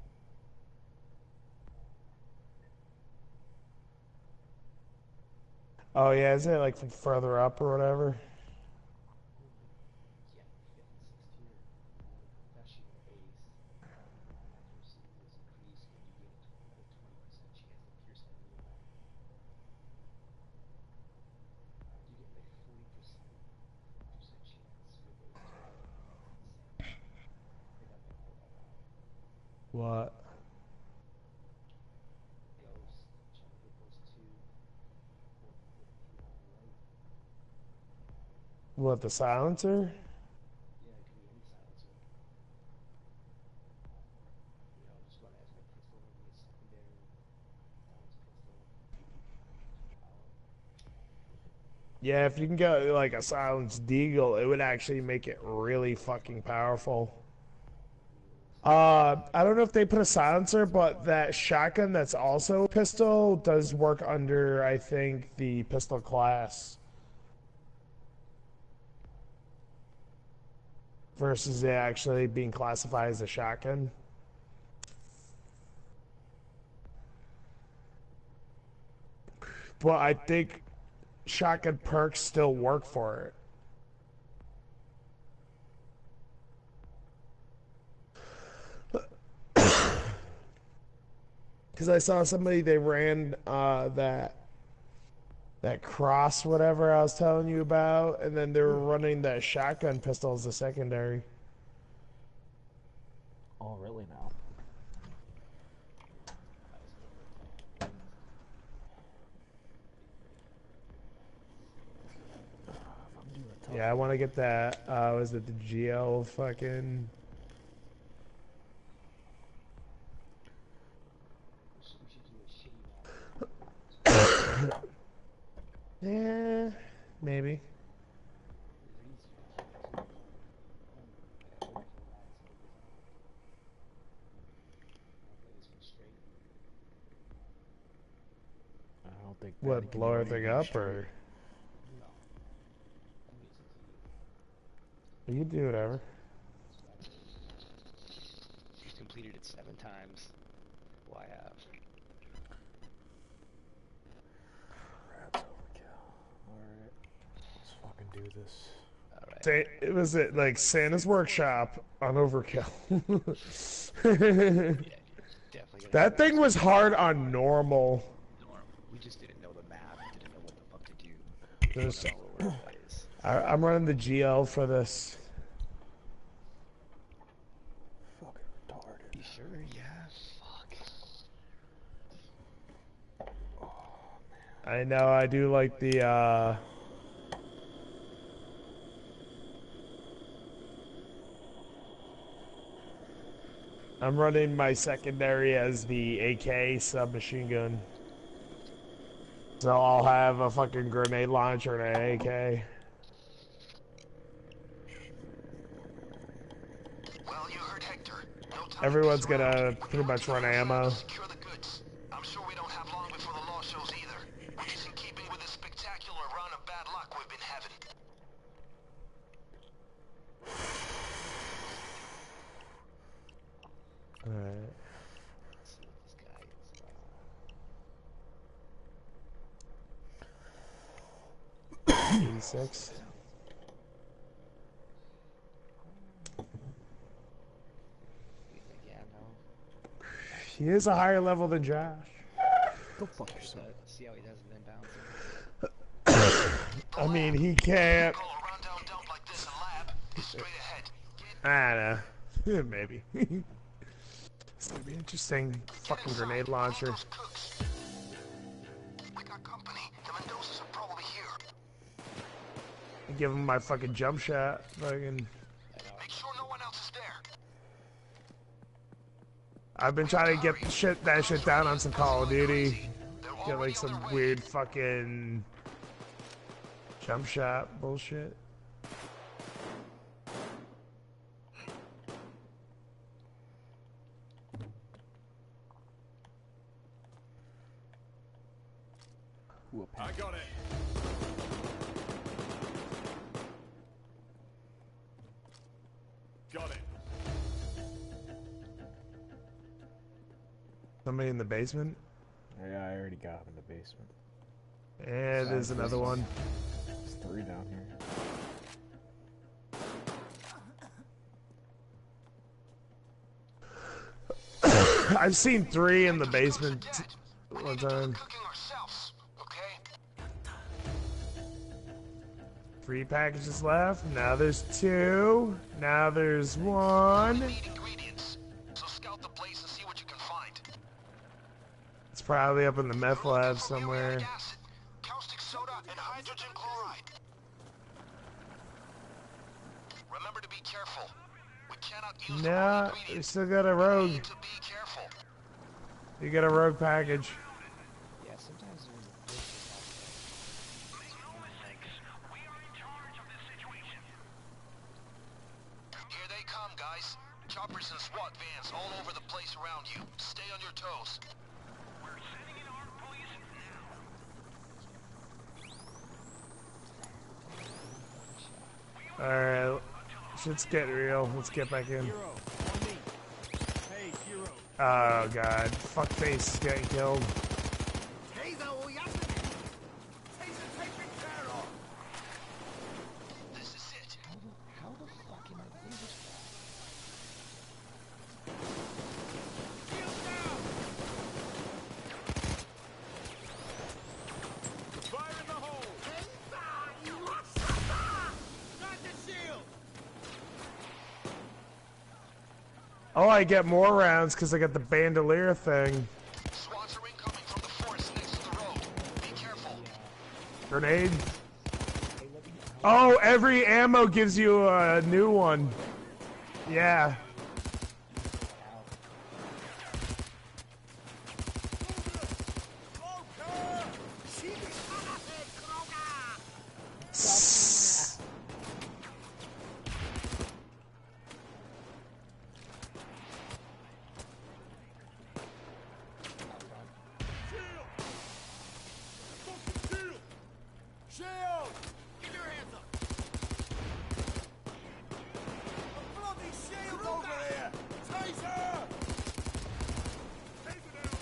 Oh yeah, isn't it like from further up or whatever? Yeah, 56 tier. Professional ace. Accuracy is increased when you get another 20% chance to pierce enemy armor. You get like 40% chance with those two items. I think I might pull that out. What? Ghost. Try to get those two. With the right. What, the silencer? Yeah, it could be any silencer. You know, just run it as a pistol, maybe a secondary silence pistol. Power. Yeah, if you can get like a silenced deagle, it would actually make it really fucking powerful. I don't know if they put a silencer, but that shotgun that's also a pistol does work under, I think, the pistol class. Versus it actually being classified as a shotgun. But I think shotgun perks still work for it. Because I saw somebody, they ran that cross whatever I was telling you about, and then they were running that shotgun pistol as a secondary. Oh, really now? Yeah, I want to get that. Was it the GL fucking? Yeah, maybe. I don't think. What, blow everything up or? You can do whatever. She's completed it 7 times. Well, I have. That's overkill. Alright. Let's fucking do this. Alright. It was at like Santa's workshop on Overkill. Definitely That thing was hard on normal. We just didn't know the map. Didn't know what the fuck to do. There's, All over the place. I'm running the GL for this. Fucking retarded. You sure? Yeah. Fuck. I know, I do like the, I'm running my secondary as the AK submachine gun. So I'll have a fucking grenade launcher and an AK. Well, you heard Hector. No time Everyone's gonna pretty much run ammo. secure the goods. I'm sure we don't have long before the law shows either, which is in keeping with the spectacular run of bad luck we've been having. Alright. Let's see what this guy is. 86. Yeah, no. He is a higher level than Josh. Go fuck yourself. Let's see how he does it inbounds. I mean, he can't. Call a rundown dump like this in lab. Is straight ahead. I don't know. Maybe. It's gonna be interesting. Fucking grenade launcher. We got company. The Mendozas are probably here. Give him my fucking jump shot. Fucking. Make sure no one else is there. I've been trying to get that shit down on some Call of Duty. Get like some weird fucking jump shot bullshit. I got it. Got it. Somebody in the basement? Yeah, I already got him in the basement. And there's another one. There's 3 down here. I've seen 3 in the basement one time. Cooking ourselves, okay? 3 packages left. Now there's 2. Now there's 1. Need ingredients. So scout the place and see what you can find. It's probably up in the meth lab somewhere. Sulfuric acid, caustic soda, and hydrogen chloride. Remember to be careful. We cannot use the wrong Nah, ingredients. you still got a rogue. Need to be careful. You got a rogue package. Yeah, sometimes there's a glitch. Make no mistakes. We are in charge of this situation. Here they come, guys. Choppers and SWAT vans all over the place around you. Stay on your toes. We're sending in our police now. Alright, shit's getting real. Let's get back in. Hero, on me. Hey, Hero. Oh god, fuckface is getting killed. Taser or Yasin. Taser taken care of. This is it. How the fuck am I doing this? Shield down. Fire in the hole. Got the shield. Oh, I get more rounds because I got the bandolier thing. SWATs are incoming from the forest next to the road. Be careful. Grenade. Oh, every ammo gives you a new one. Yeah. Shield! Get your hands up! A bloody shield over here! Taser! Taser down!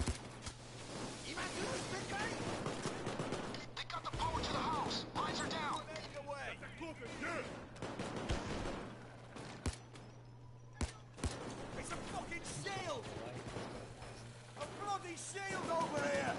They got the power to the house. Lines are down. Away! It's a fucking shield! A bloody shield over here!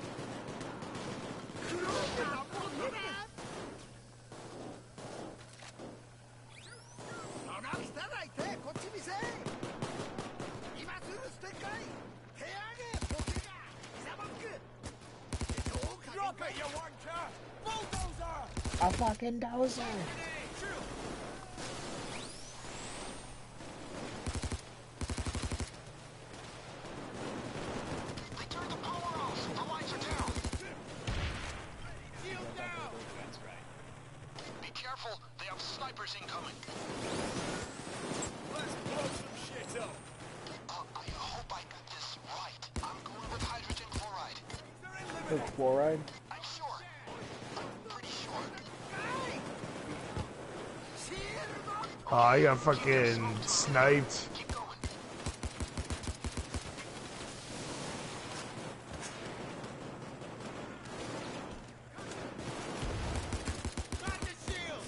Drop it, you wanker! Bulldozer! A fucking dozer. careful. They have snipers incoming. Let's blow some shit up. I hope I got this right. I'm going with hydrogen chloride. The chloride? I'm sure. I'm pretty sure. Oh, you got fucking sniped. Keep going. Got the shield!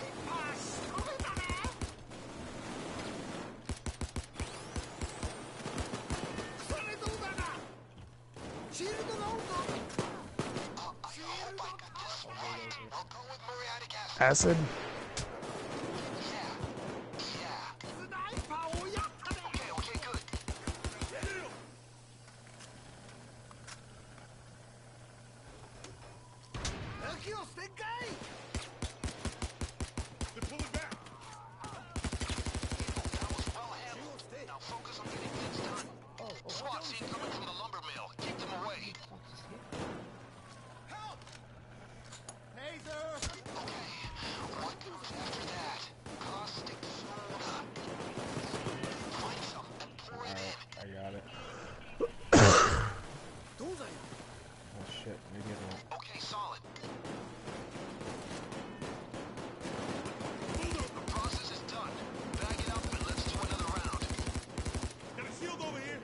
I hope I got this right. I'll go with muriatic acid. Acid? Okay, good. They're pulling back. That was well handled. Now focus on getting things done. SWAT's incoming from the lumber mill. Keep them away. Help! Taser! Okay, what comes after that? Caustic soda. Find some and pour it in. I got it. Oh shit, maybe I won't. Okay, solid. The process is done. Bag it up and let's do another round. Got a shield over here.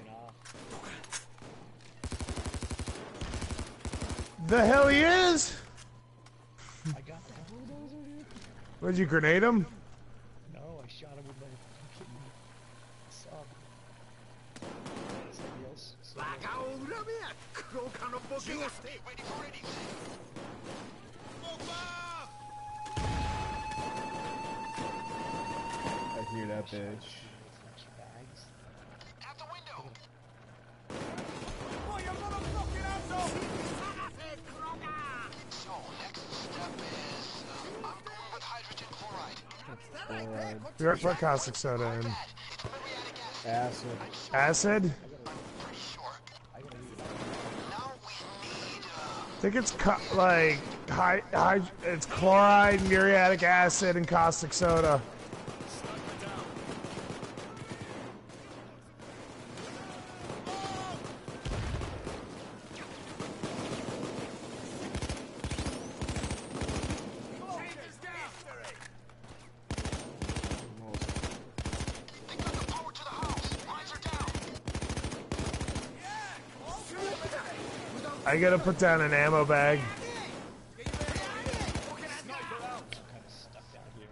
The hell he is? I got that bulldozer, dude. What'd you grenade him? No, I shot him with my fucking sub. Somebody else. Ready for anything. Smoke bomb! I hear that bitch. Bags. Out the window. Oh, you motherfucking asshole! So, next step is... I'm going with hydrogen chloride. Chloride. You already put caustic soda in. Bad. It's muriatic acid. Acid. Acid? Pretty sure. Now we need, I think it's it's chloride, muriatic acid, and caustic soda. they got the power to the house. Lines are down. I gotta put down an ammo bag. Kind of stuck down here.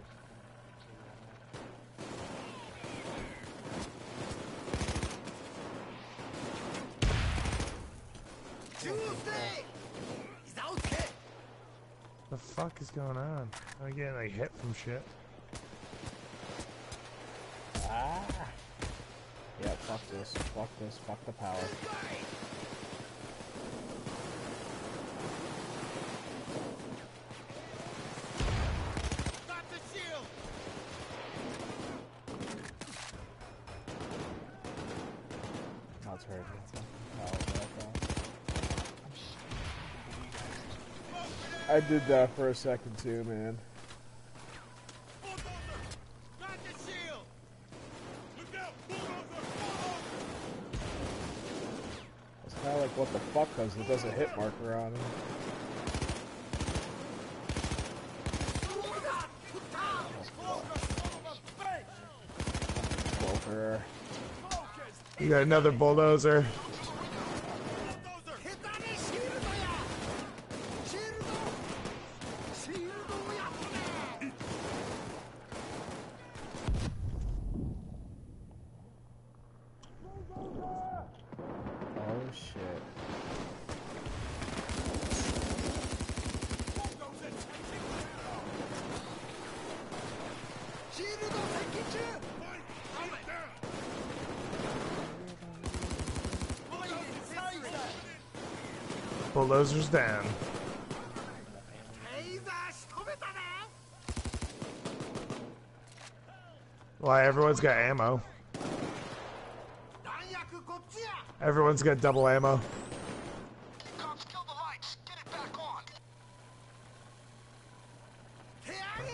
The fuck is going on? I'm getting like hit from shit. Ah! Yeah, fuck this. Fuck this. Fuck the power. Got the shield! That's hurt. I did that for a second too, man. Bulldozer! Got the shield! Look out! Bulldozer! It's kind of like what the fuck, because it does a hit marker on him. Cloaker. You got another bulldozer. Oh shit. Bulldozer's down. Why, everyone's got ammo. Everyone's got double ammo. Cops, kill the lights. Get it back on.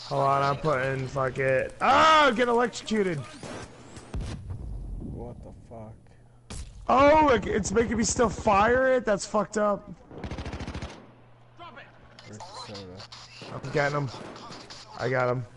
Hold on, I'm putting fuck it. Oh, get electrocuted. What the fuck? Oh, look, it's making me still fire it? That's fucked up. Where's the soda? I'm getting him. I got him.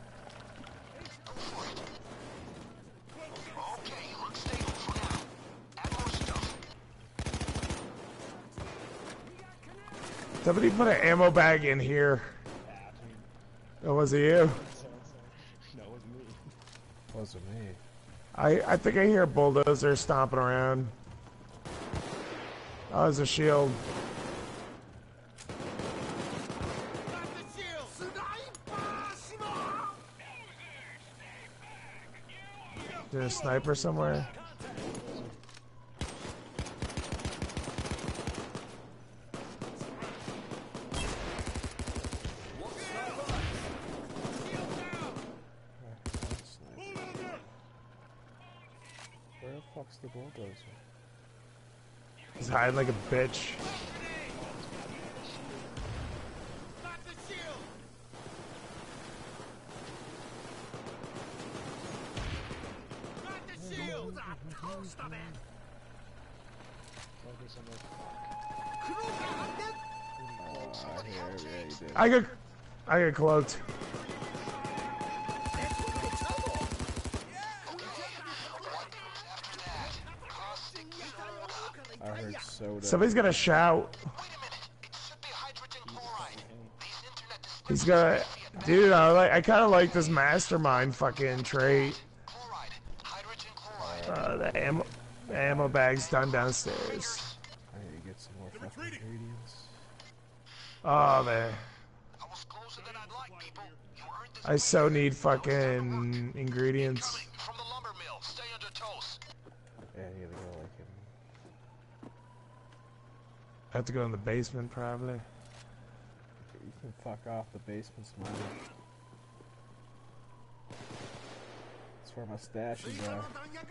Somebody put an ammo bag in here. Oh, was it you? No, it was me. Wasn't me. I think I hear a bulldozer stomping around. Oh, there's a shield. Is there a sniper somewhere? Where the fuck's the bulldozer? He's hiding like a bitch. I got cloaked. I heard soda. Somebody's gonna shout. He's gonna, dude. I kind of like this mastermind fucking trait. The ammo bag's done downstairs. I need to get some more fucking ingredients. Oh man. I so need fucking ingredients. Yeah, you gotta go like in. I have to go in the basement probably. You can fuck off, the basement's mine. That's where my stashes are.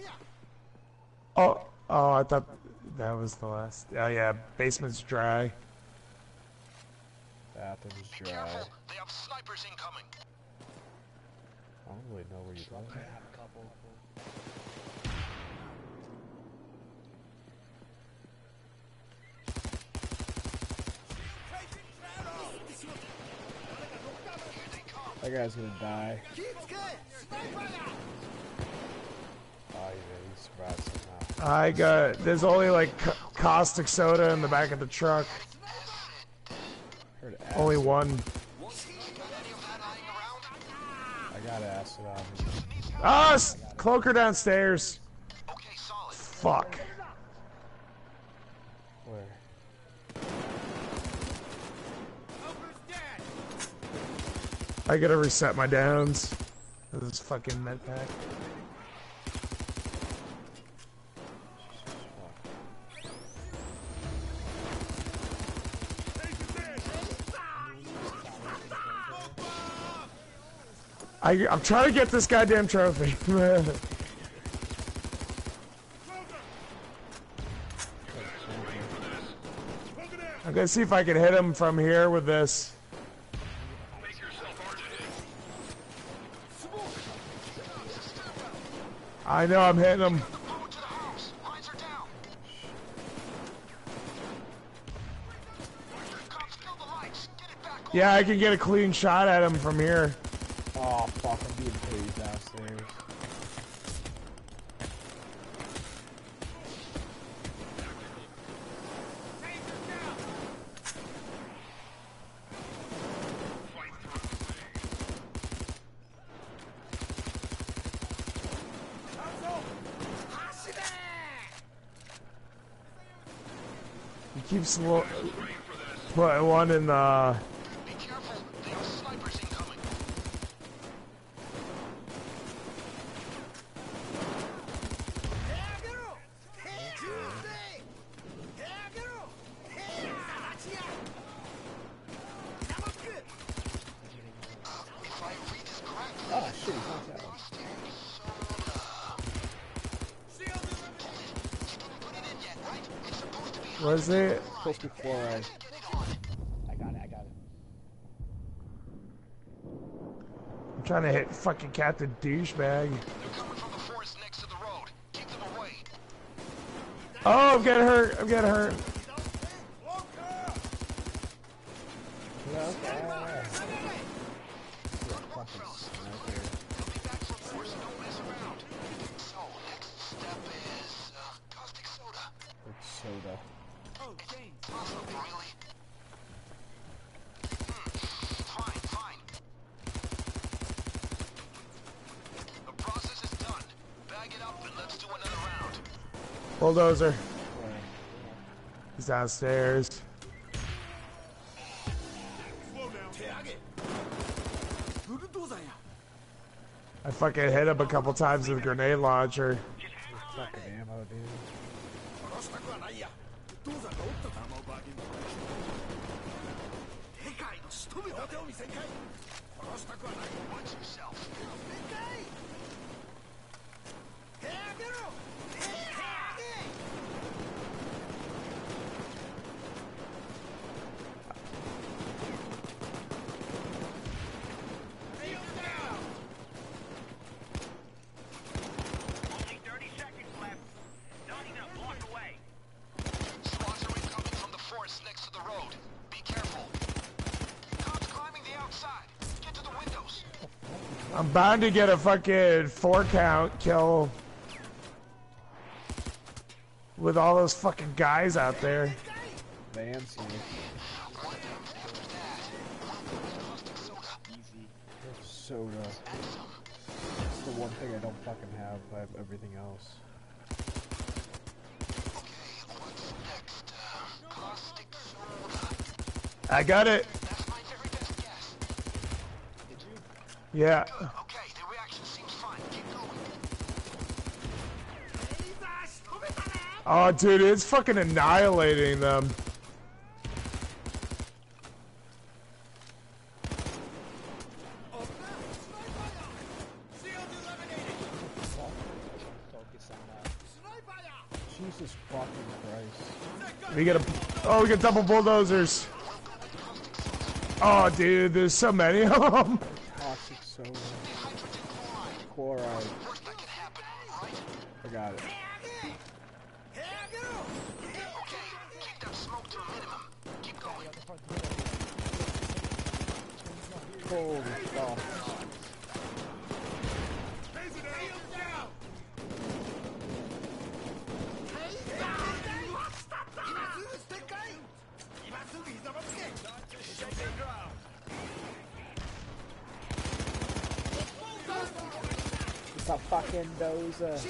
Oh, I thought that was the last. Oh yeah, basement's dry. Bathroom's dry. They have snipers incoming. I don't really know where you're going. I have a couple. That guy's gonna die. Oh, yeah, he survived somehow. I got. There's only like caustic soda in the back of the truck. Heard Only acid. one. I got acid on me. Ah, cloaker downstairs. Fuck. Where? I gotta reset my downs. This fucking med pack. I'm trying to get this goddamn trophy. I'm gonna see if I can hit him from here with this. I know I'm hitting him. Yeah, I can get a clean shot at him from here. Oh, fuck, I'm being tased downstairs. He keeps putting one in the... Oh, shit, he's not that one. Was it? Supposed to be fluoride. I got it. Trying to hit fucking Captain Douchebag. They're coming from the forest next to the road. Keep them away. Oh, I'm getting hurt. I'm getting hurt. Soda. Oh, James. Really? Fine, fine. The process is done. Bag it up and let's do another round. Bulldozer. He's downstairs. I fucking hit him a couple times with a grenade launcher. Fucking ammo, dude. Watch yourself. Only 30 seconds left. Not even a block away. Squads are incoming from the forest next to the road. Be careful. Cops climbing the outside. Get to the windows. I'm bound to get a fucking 4-count kill with all those fucking guys out there. Fancy. Easy. Soda. It's the one thing I don't fucking have. I have everything else. What's next? Caustic soda. I got it. That's my very best guess. Did you? Yeah. Okay, the reaction seems fine. Keep going. Oh, dude, it's fucking annihilating them. Focus on Jesus fucking Christ. We get double bulldozers. Oh, dude, there's so many of them. Toxic soda. Chloride. Worst that can happen, right? I got it. Okay, keep that smoke to a minimum. Keep going. Holy fuck. It's a fucking dozer.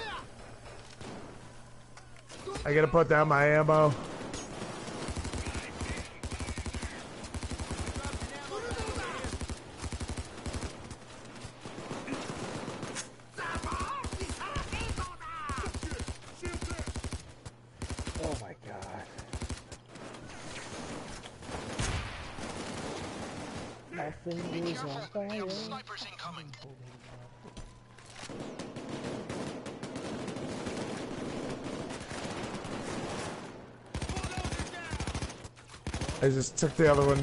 I gotta put down my ammo. Oh my god. Nothing is on We have fire. snipers incoming. I just took the other one.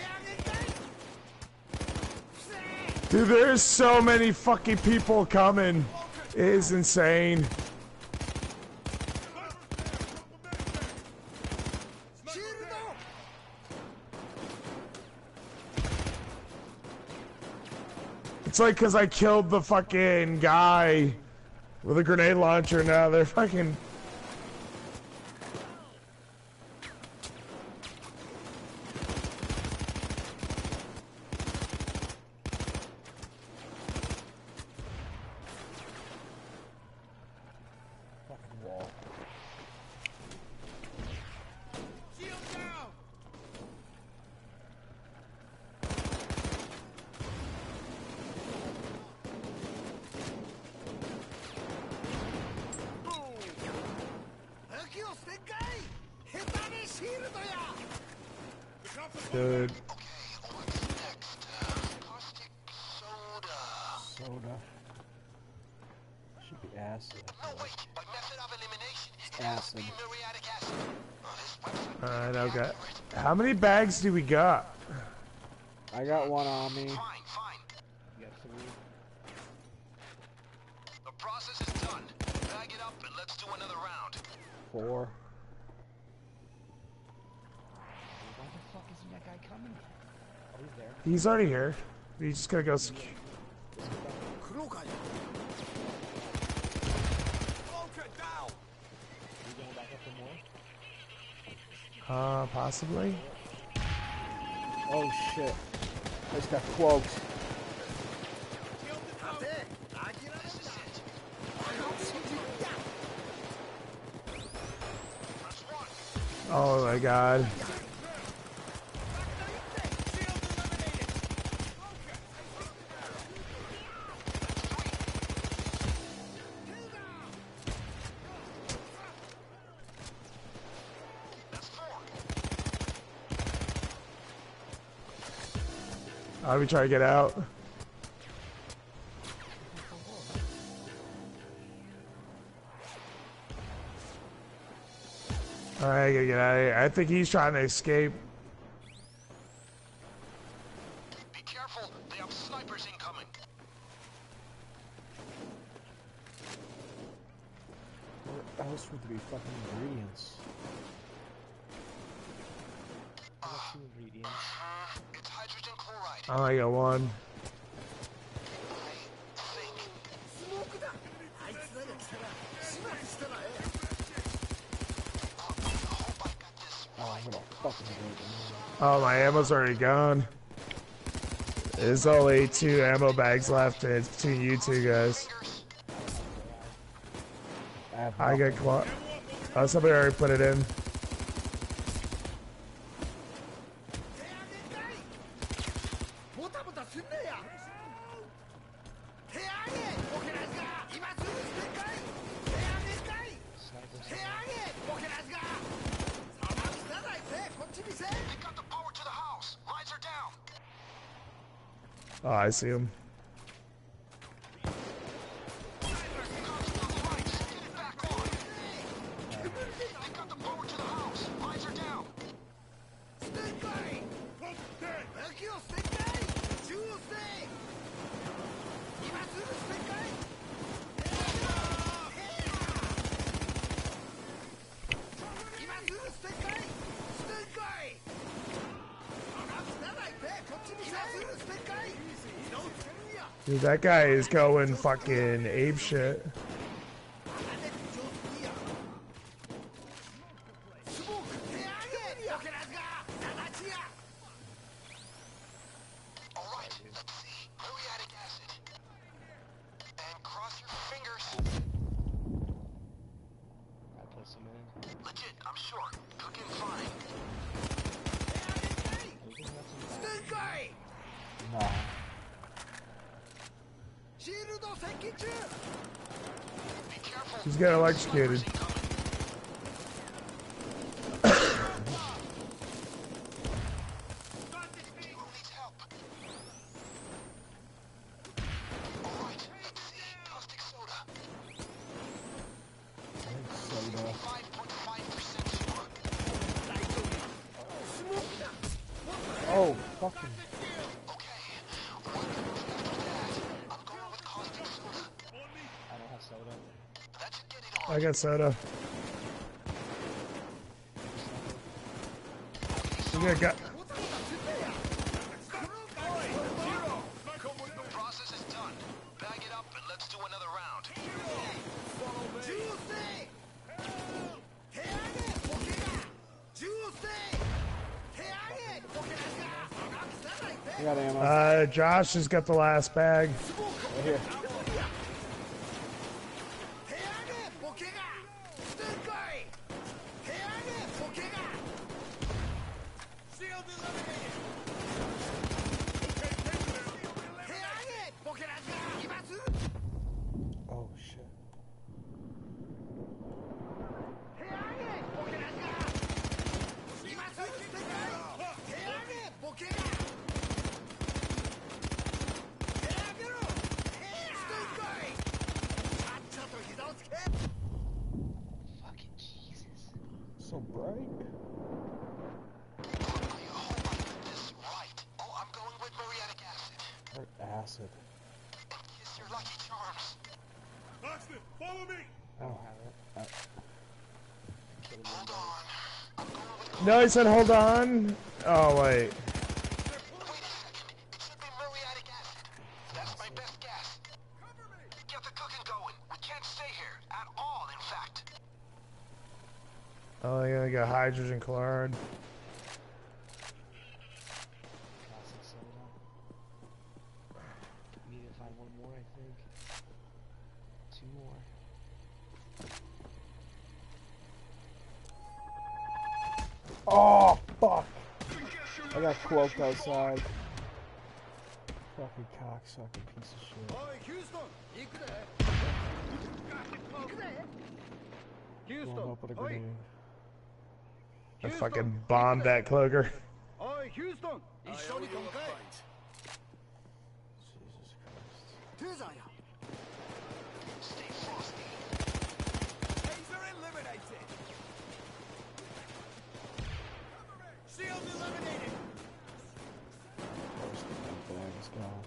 Dude, there's so many fucking people coming. It is insane. It's like because I killed the fucking guy with a grenade launcher, now they're fucking... Fucking wall. Shield down! Dude. What's next? Caustic soda. Soda. Should be acid. No, wait. By method of elimination, it Acid. has to be muriatic acid. Oh, this website Alright, may be okay. accurate. How many bags do we got? I got one on me. Fine, fine. You got 3. let's do another round. 4. Why the fuck isn't that guy coming? Oh, he's there. He's already here. We just gotta go. Okay, down. You going back up for more? Possibly. Oh shit. I just got cloaked. Oh my god. We try to get out. Alright, I gotta get out of here. I think he's trying to escape. Be careful, they have snipers incoming. Where else would there be fucking ingredients? I got 2 ingredients. It's hydrogen chloride. I only got one. Oh, I'm gonna fucking do Oh, my ammo's already gone. There's only 2 ammo bags left, and it's between you two guys. I got caught. Somebody already put it in. Oh, I see him. Dude, that guy is going fucking ape shit. Alright, let's see. Muriatic acid. And cross your fingers. I put some in. Legit, I'm sure. Cooking fine. Nah. He's getting electrocuted. Oh, fucking. I don't have soda. I got soda. We got got. Process is done. Bag it up and let's do another round. I got ammo. Josh has got the last bag. Right here. Oh shit. Fucking Jesus. So bright. Oh, I'm going with muriatic acid. Or acid. Kiss your lucky charms. Oxton, follow me! I don't have it. Kill the windows. No, he said hold on. Oh, wait. Wait a second. It should be muriatic acid. That's my best guess. Get the cooking going. We can't stay here. At all, in fact. Oh, I got hydrogen chloride. Classic soda. We need to find one more, I think. 2 more. Oh, fuck. I got cloaked outside. Fucking cocksucking piece of shit. Blown up with a grenade. I fucking bombed that cloaker. Jesus Christ. Stay frosty. Taser eliminated. Shield eliminated. Where's the bags gone?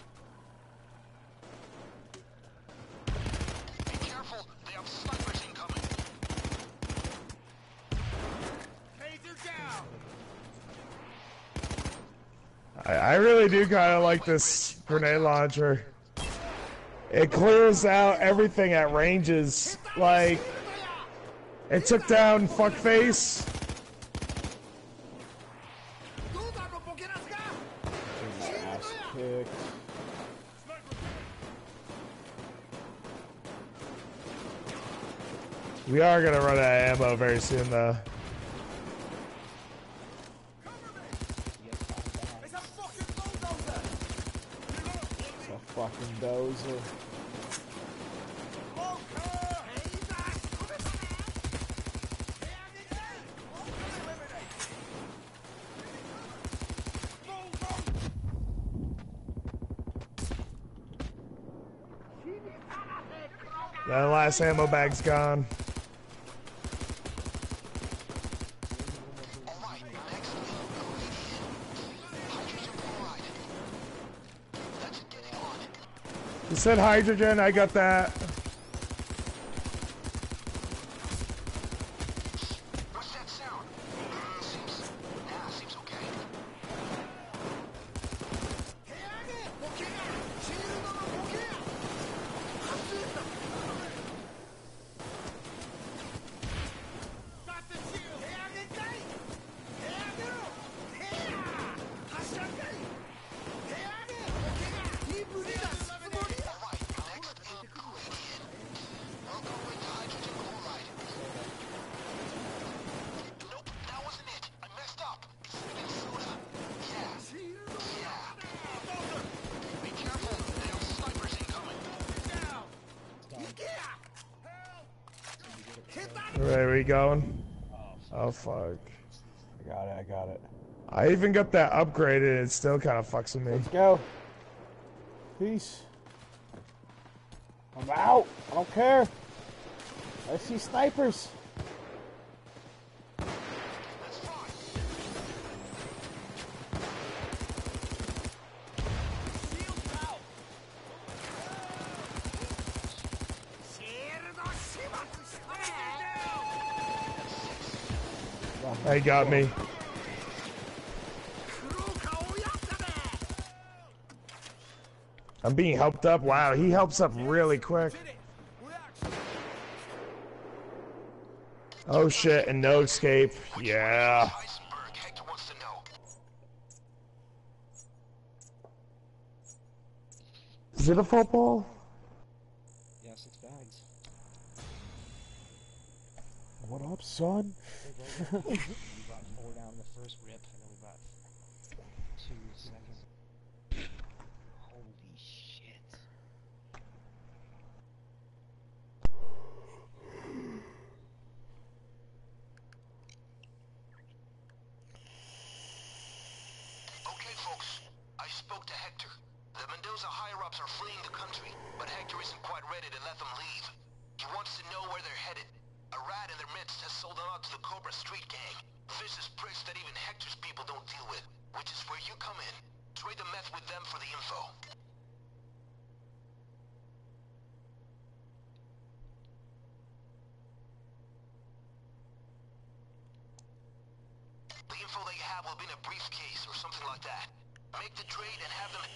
Be careful. They have snipers incoming. Taser down. I really do kind of like this grenade launcher. It clears out everything at ranges. Like, it took down fuckface. Ass kicked. We are gonna run out of ammo very soon, though. It's a fucking bulldozer. It's a fucking dozer. That last ammo bag's gone. Alright, next. Hydrogen chloride. That's getting on. You said hydrogen, I got that. What's that sound? Seems okay. Stop the shield. Alright, next ingredient. We'll go with hydrogen chloride. Nope, that wasn't it. I messed up. It's spinning soda. Yeah. Be careful. They have snipers incoming. Where are we going? Oh, fuck. I got it. I even got that upgraded and it still kind of fucks with me. Let's go. Peace. I'm out. I don't care. I see snipers. That's fine. They got me. I'm being helped up. Wow, he helps up really quick. Oh shit, and no escape. Yeah. Eisenberg, Hector wants to know. Is it a football? Yeah, 6 bags. What up, son? We brought 4 down the first rip, and then we brought 2 second. Holy shit. Okay, folks. I spoke to Hector. The Mendoza higher-ups are fleeing the country, but Hector isn't quite ready to let them leave. He wants to know where they're headed. A rat in their midst has sold them out to the Cobra Street gang. Vicious pricks that even Hector's people don't deal with. Which is where you come in. Trade the meth with them for the info. be in a briefcase or something like that. Make the trade and have them...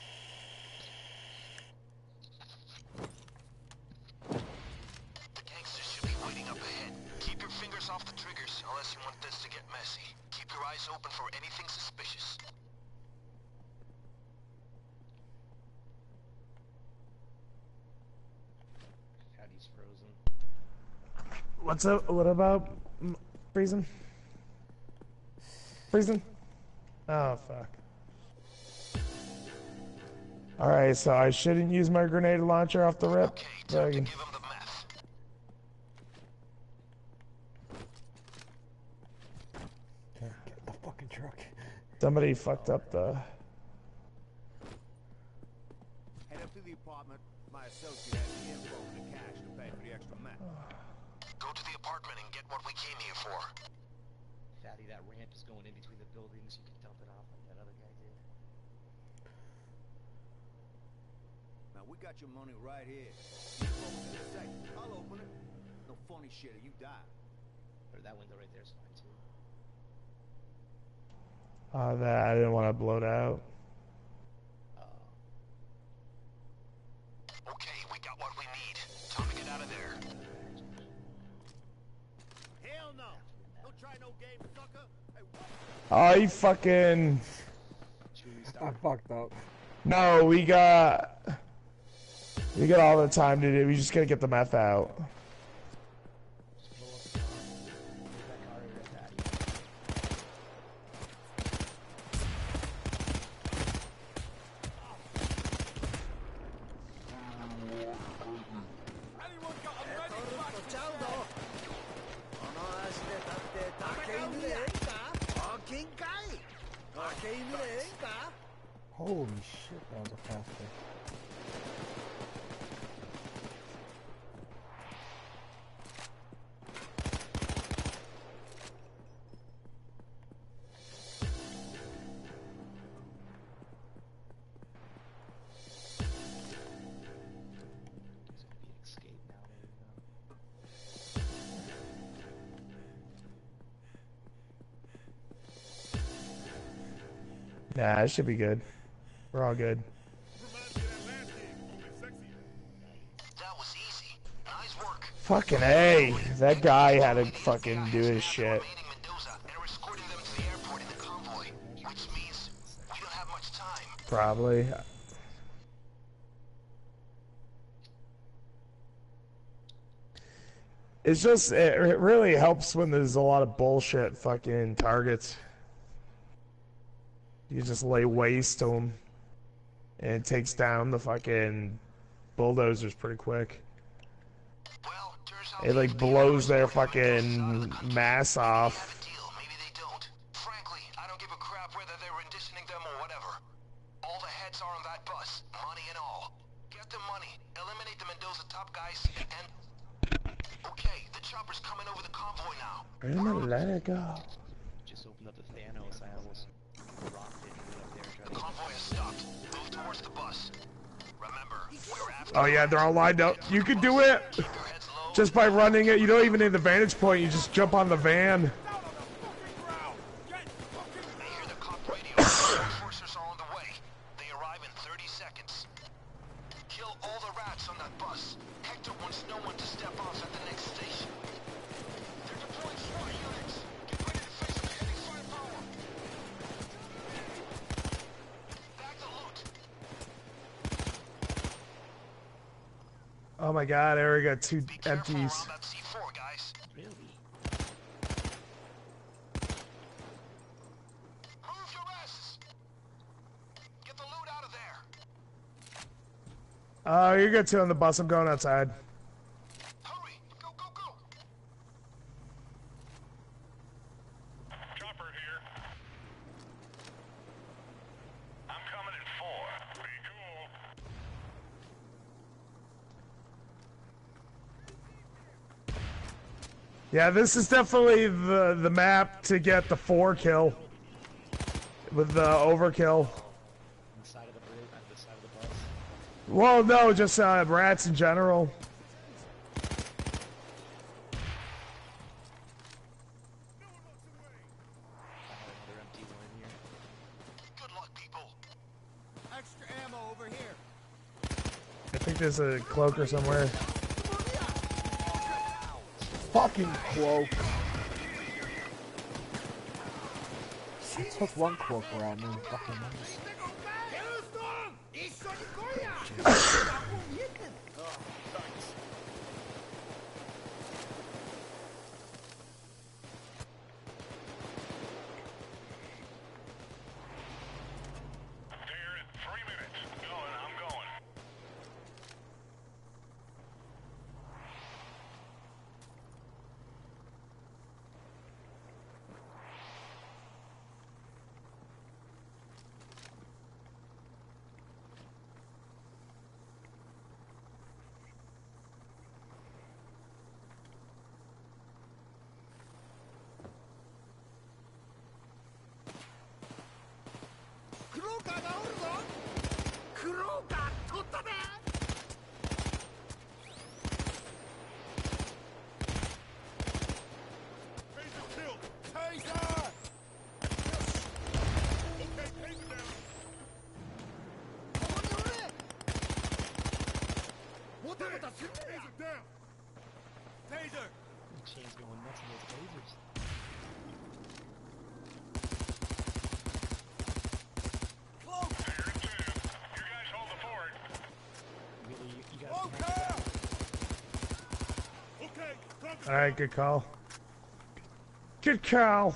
The gangsters should be waiting up ahead. Keep your fingers off the triggers unless you want this to get messy. Keep your eyes open for anything suspicious. Patty's frozen. What's up? What about freezing? Freezing? Oh fuck. All right, so I shouldn't use my grenade launcher off the rip. Okay, time to Dang. give him the meth. Get the fucking truck. Somebody fucked up the. Head up to the apartment. My associate has the info and the cash to pay for the extra meth. Go to the apartment and get what we came here for. Fatty, that ramp is going in between the buildings. You can dump it off like that other guy did. Now we got your money right here. You open it in a second. I'll open it. No funny shit or you die. Or that window right there is fine too. That I didn't want to blow it out. Okay, we got what we need. Time to get out of there. Hell no! Don't try no game, sucker. Hey, what? Oh, you fucking. I fucked up. No, we got all the time to do. We just gotta get the meth out. Just blow up the car. Leave that car area, Fatty. Anyone got a ready back? Holy shit, that was a fast one. There's gonna be an escape now. There you go. Nah, it should be good. We're all good. That was easy. Nice work. Fucking A. That guy had to fucking do his shit. Remaining Mendoza and are escorting them to the airport in the convoy, which means we don't have much time. Probably. It's just, it really helps when there's a lot of bullshit fucking targets. You just lay waste to them. And it takes down the fucking bulldozers pretty quick. Well, turns out It like blows their fucking mass Maybe off. they have a deal, maybe they don't. Frankly, I don't give a crap whether they're renditioning them or whatever. All the heads are on that bus, money and all. Get the money, eliminate the Mendoza top guys, and... Okay, the chopper's coming over the convoy now. I'm gonna let it go. Just opened up the Thanos. I almost rocked it and went up there and tried The to convoy has stopped. Move towards the bus. Remember, we're after... Oh yeah, they're all lined up. You can do it! Keep your heads low. Just by running it. You don't even need the vantage point. You just jump on the van. They hear the cop radio. Enforcers are on the way. They arrive in 30 seconds. Kill all the rats on that bus. Hector wants no one to step off at the next station. They're deploying SWAT units. Get ready to face them heavy firepower. Back to loot. Oh my god, I already got two Be careful empties. around that C4, guys. Really? Move your asses. Get the loot out of there. Oh, you're good too on the bus. I'm going outside. Hurry. Go, go, go. Chopper here. I'm coming in 4. Be cool. Yeah, this is definitely the map to get the 4 kill with the overkill. On the side of the bridge, on the side of the bus. Well, no, just rats in general. I had another empty one. think there's a cloaker somewhere. Fucking cloak. I took one cloak around me. Fucking. There in 3 minutes. Going, I'm going. Chain's going nuts in those lasers. You guys hold the fort. Really, you gotta All right, good call. Good call.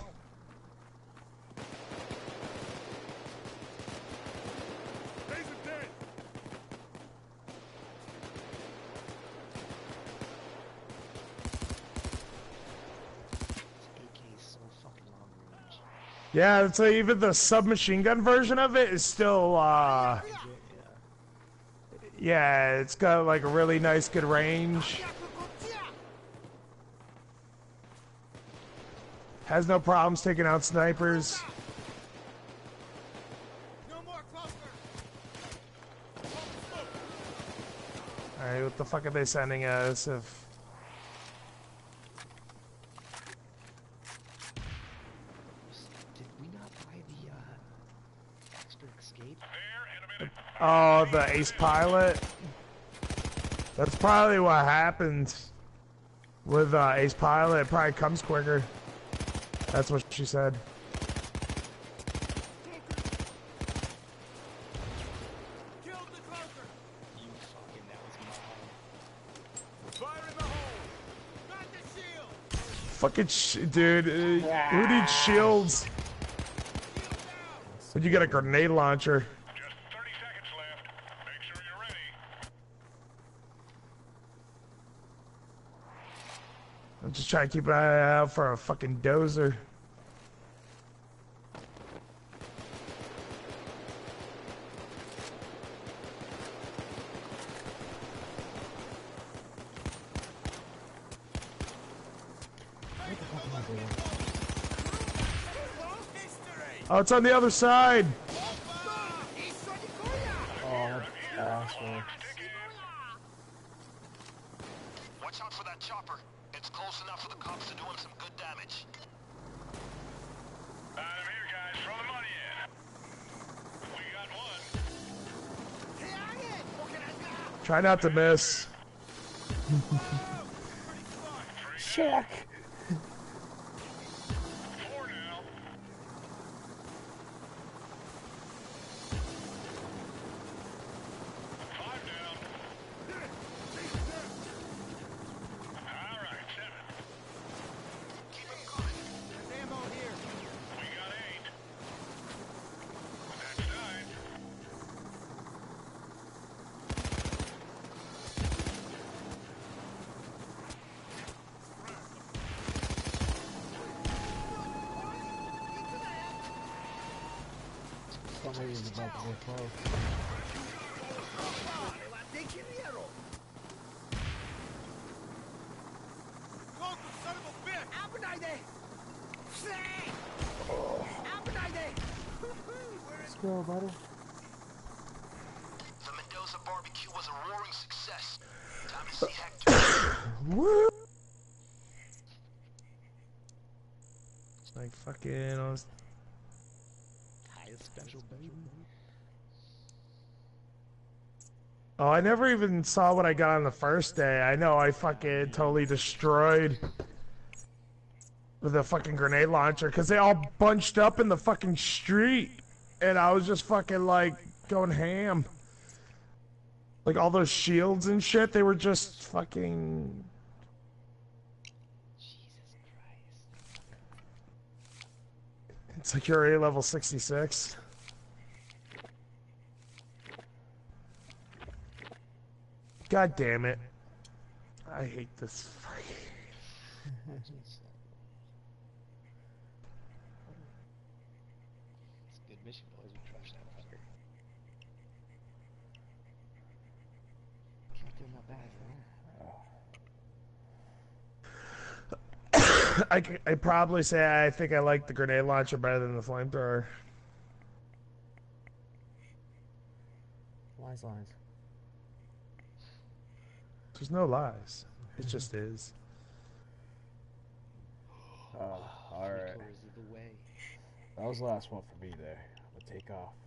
AK is so fucking long range. Yeah, so even the submachine gun version of it is still, yeah, it's got like a really nice, good range. Has no problems taking out snipers. Alright, what the fuck are they sending us? If Did we not buy the extra escape? oh, the ace pilot. That's probably what happened with ace pilot. It probably comes quicker. That's what she said. You fucking, that was mine. Fucking dude, who needs shields? But you got a grenade launcher. Just 30 seconds left. Make sure you're ready. I'm just trying to keep an eye out for a fucking dozer. Oh, it's on the other side. Oh, asshole. Watch out for that chopper. It's close enough for the cops to do him some good damage. I'm here, guys. Throw the money in. We got one. Try not to miss. Check. 4 now. Somebody was about to get close. Let's go, buddy. The Mendoza barbecue was a roaring success. Time to see Hector. Woo! It's like fucking. Highest special, baby. Oh, I never even saw what I got on the first day. I know I fucking totally destroyed with a fucking grenade launcher because they all bunched up in the fucking street. And I was just fucking like going ham. Like all those shields and shit, they were just fucking... Jesus Christ. It's like you're already level 66. God damn it. I hate this fucking... It's a good mission, boys. We crushed that fucker. Can't do no bad for that. I'd probably say I think I like the grenade launcher better than the flamethrower. Lies, lies. There's no lies. It just is. Alright. Flamethrowers lead the way. That was the last one for me there. I'm gonna take off.